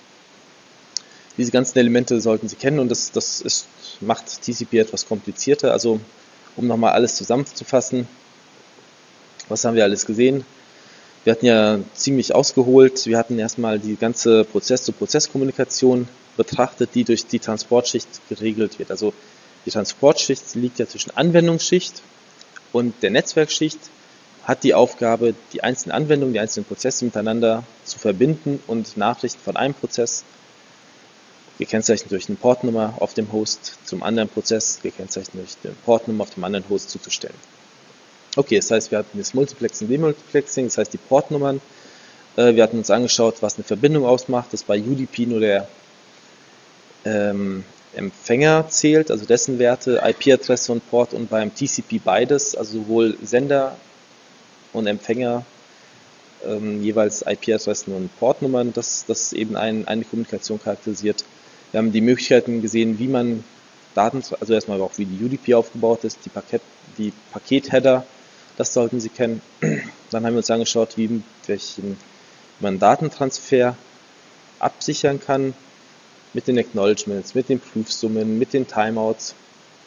Speaker 1: Diese ganzen Elemente sollten Sie kennen und das, das ist, macht T C P etwas komplizierter. Also um nochmal alles zusammenzufassen, was haben wir alles gesehen? Wir hatten ja ziemlich ausgeholt, wir hatten erstmal die ganze Prozess-zu-Prozess-Kommunikation betrachtet, die durch die Transportschicht geregelt wird. Also die Transportschicht liegt ja zwischen Anwendungsschicht und der Netzwerkschicht, hat die Aufgabe, die einzelnen Anwendungen, die einzelnen Prozesse miteinander zu verbinden und Nachrichten von einem Prozess, gekennzeichnet durch eine Portnummer auf dem Host, zum anderen Prozess, gekennzeichnet durch eine Portnummer auf dem anderen Host zuzustellen. Okay, das heißt, wir hatten das Multiplexing, Demultiplexing, das heißt die Portnummern. Wir hatten uns angeschaut, was eine Verbindung ausmacht, das bei U D P nur der ähm, Empfänger zählt, also dessen Werte, I P-Adresse und Port, und beim T C P beides, also sowohl Sender und Empfänger, ähm, jeweils I P-Adressen und Portnummern, das, das eben ein, eine Kommunikation charakterisiert. Wir haben die Möglichkeiten gesehen, wie man Daten, also erstmal auch wie die U D P aufgebaut ist, die, Paket, die Paket-Header, das sollten Sie kennen. Dann haben wir uns angeschaut, wie, welchen, wie man Datentransfer absichern kann mit den Acknowledgements, mit den Prüfsummen, mit den Timeouts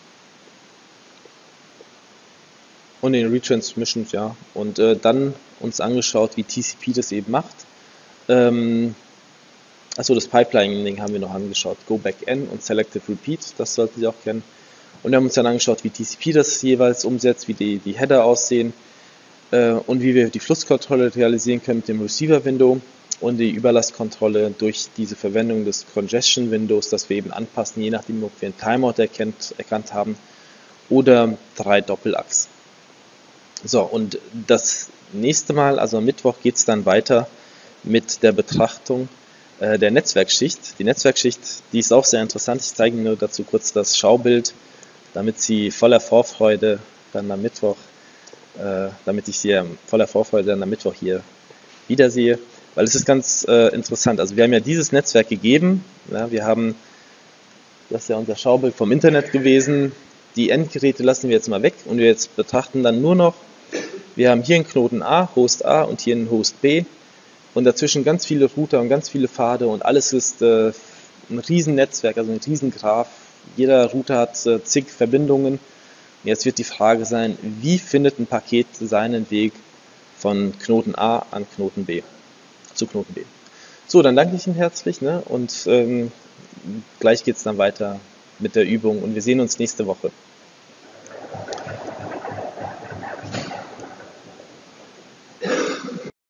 Speaker 1: und den Retransmissions, ja. Und äh, dann uns angeschaut, wie T C P das eben macht. Ähm, Achso, das Pipelining haben wir noch angeschaut. Go Back N und Selective Repeat, das sollten Sie auch kennen. Und wir haben uns dann angeschaut, wie T C P das jeweils umsetzt, wie die, die Header aussehen äh, und wie wir die Flusskontrolle realisieren können mit dem Receiver-Window und die Überlastkontrolle durch diese Verwendung des Congestion-Windows, das wir eben anpassen, je nachdem, ob wir einen Timeout erkennt, erkannt haben oder drei Doppelachs. So, und das nächste Mal, also am Mittwoch, geht es dann weiter mit der Betrachtung äh, der Netzwerkschicht. Die Netzwerkschicht, die ist auch sehr interessant. Ich zeige Ihnen nur dazu kurz das Schaubild, damit Sie voller Vorfreude dann am Mittwoch, äh, damit ich Sie voller Vorfreude dann am Mittwoch hier wiedersehe. Weil es ist ganz äh, interessant. Also wir haben ja dieses Netzwerk gegeben. Ja, wir haben, das ist ja unser Schaubild vom Internet gewesen. Die Endgeräte lassen wir jetzt mal weg und wir jetzt betrachten dann nur noch, wir haben hier einen Knoten A, Host A und hier einen Host B und dazwischen ganz viele Router und ganz viele Pfade und alles ist äh, ein Riesennetzwerk, also ein Riesengraph. Jeder Router hat äh, zig Verbindungen. Jetzt wird die Frage sein, wie findet ein Paket seinen Weg von Knoten A an Knoten B, zu Knoten B. So, dann danke ich Ihnen herzlich, ne? Und ähm, gleich geht es dann weiter mit der Übung und wir sehen uns nächste Woche.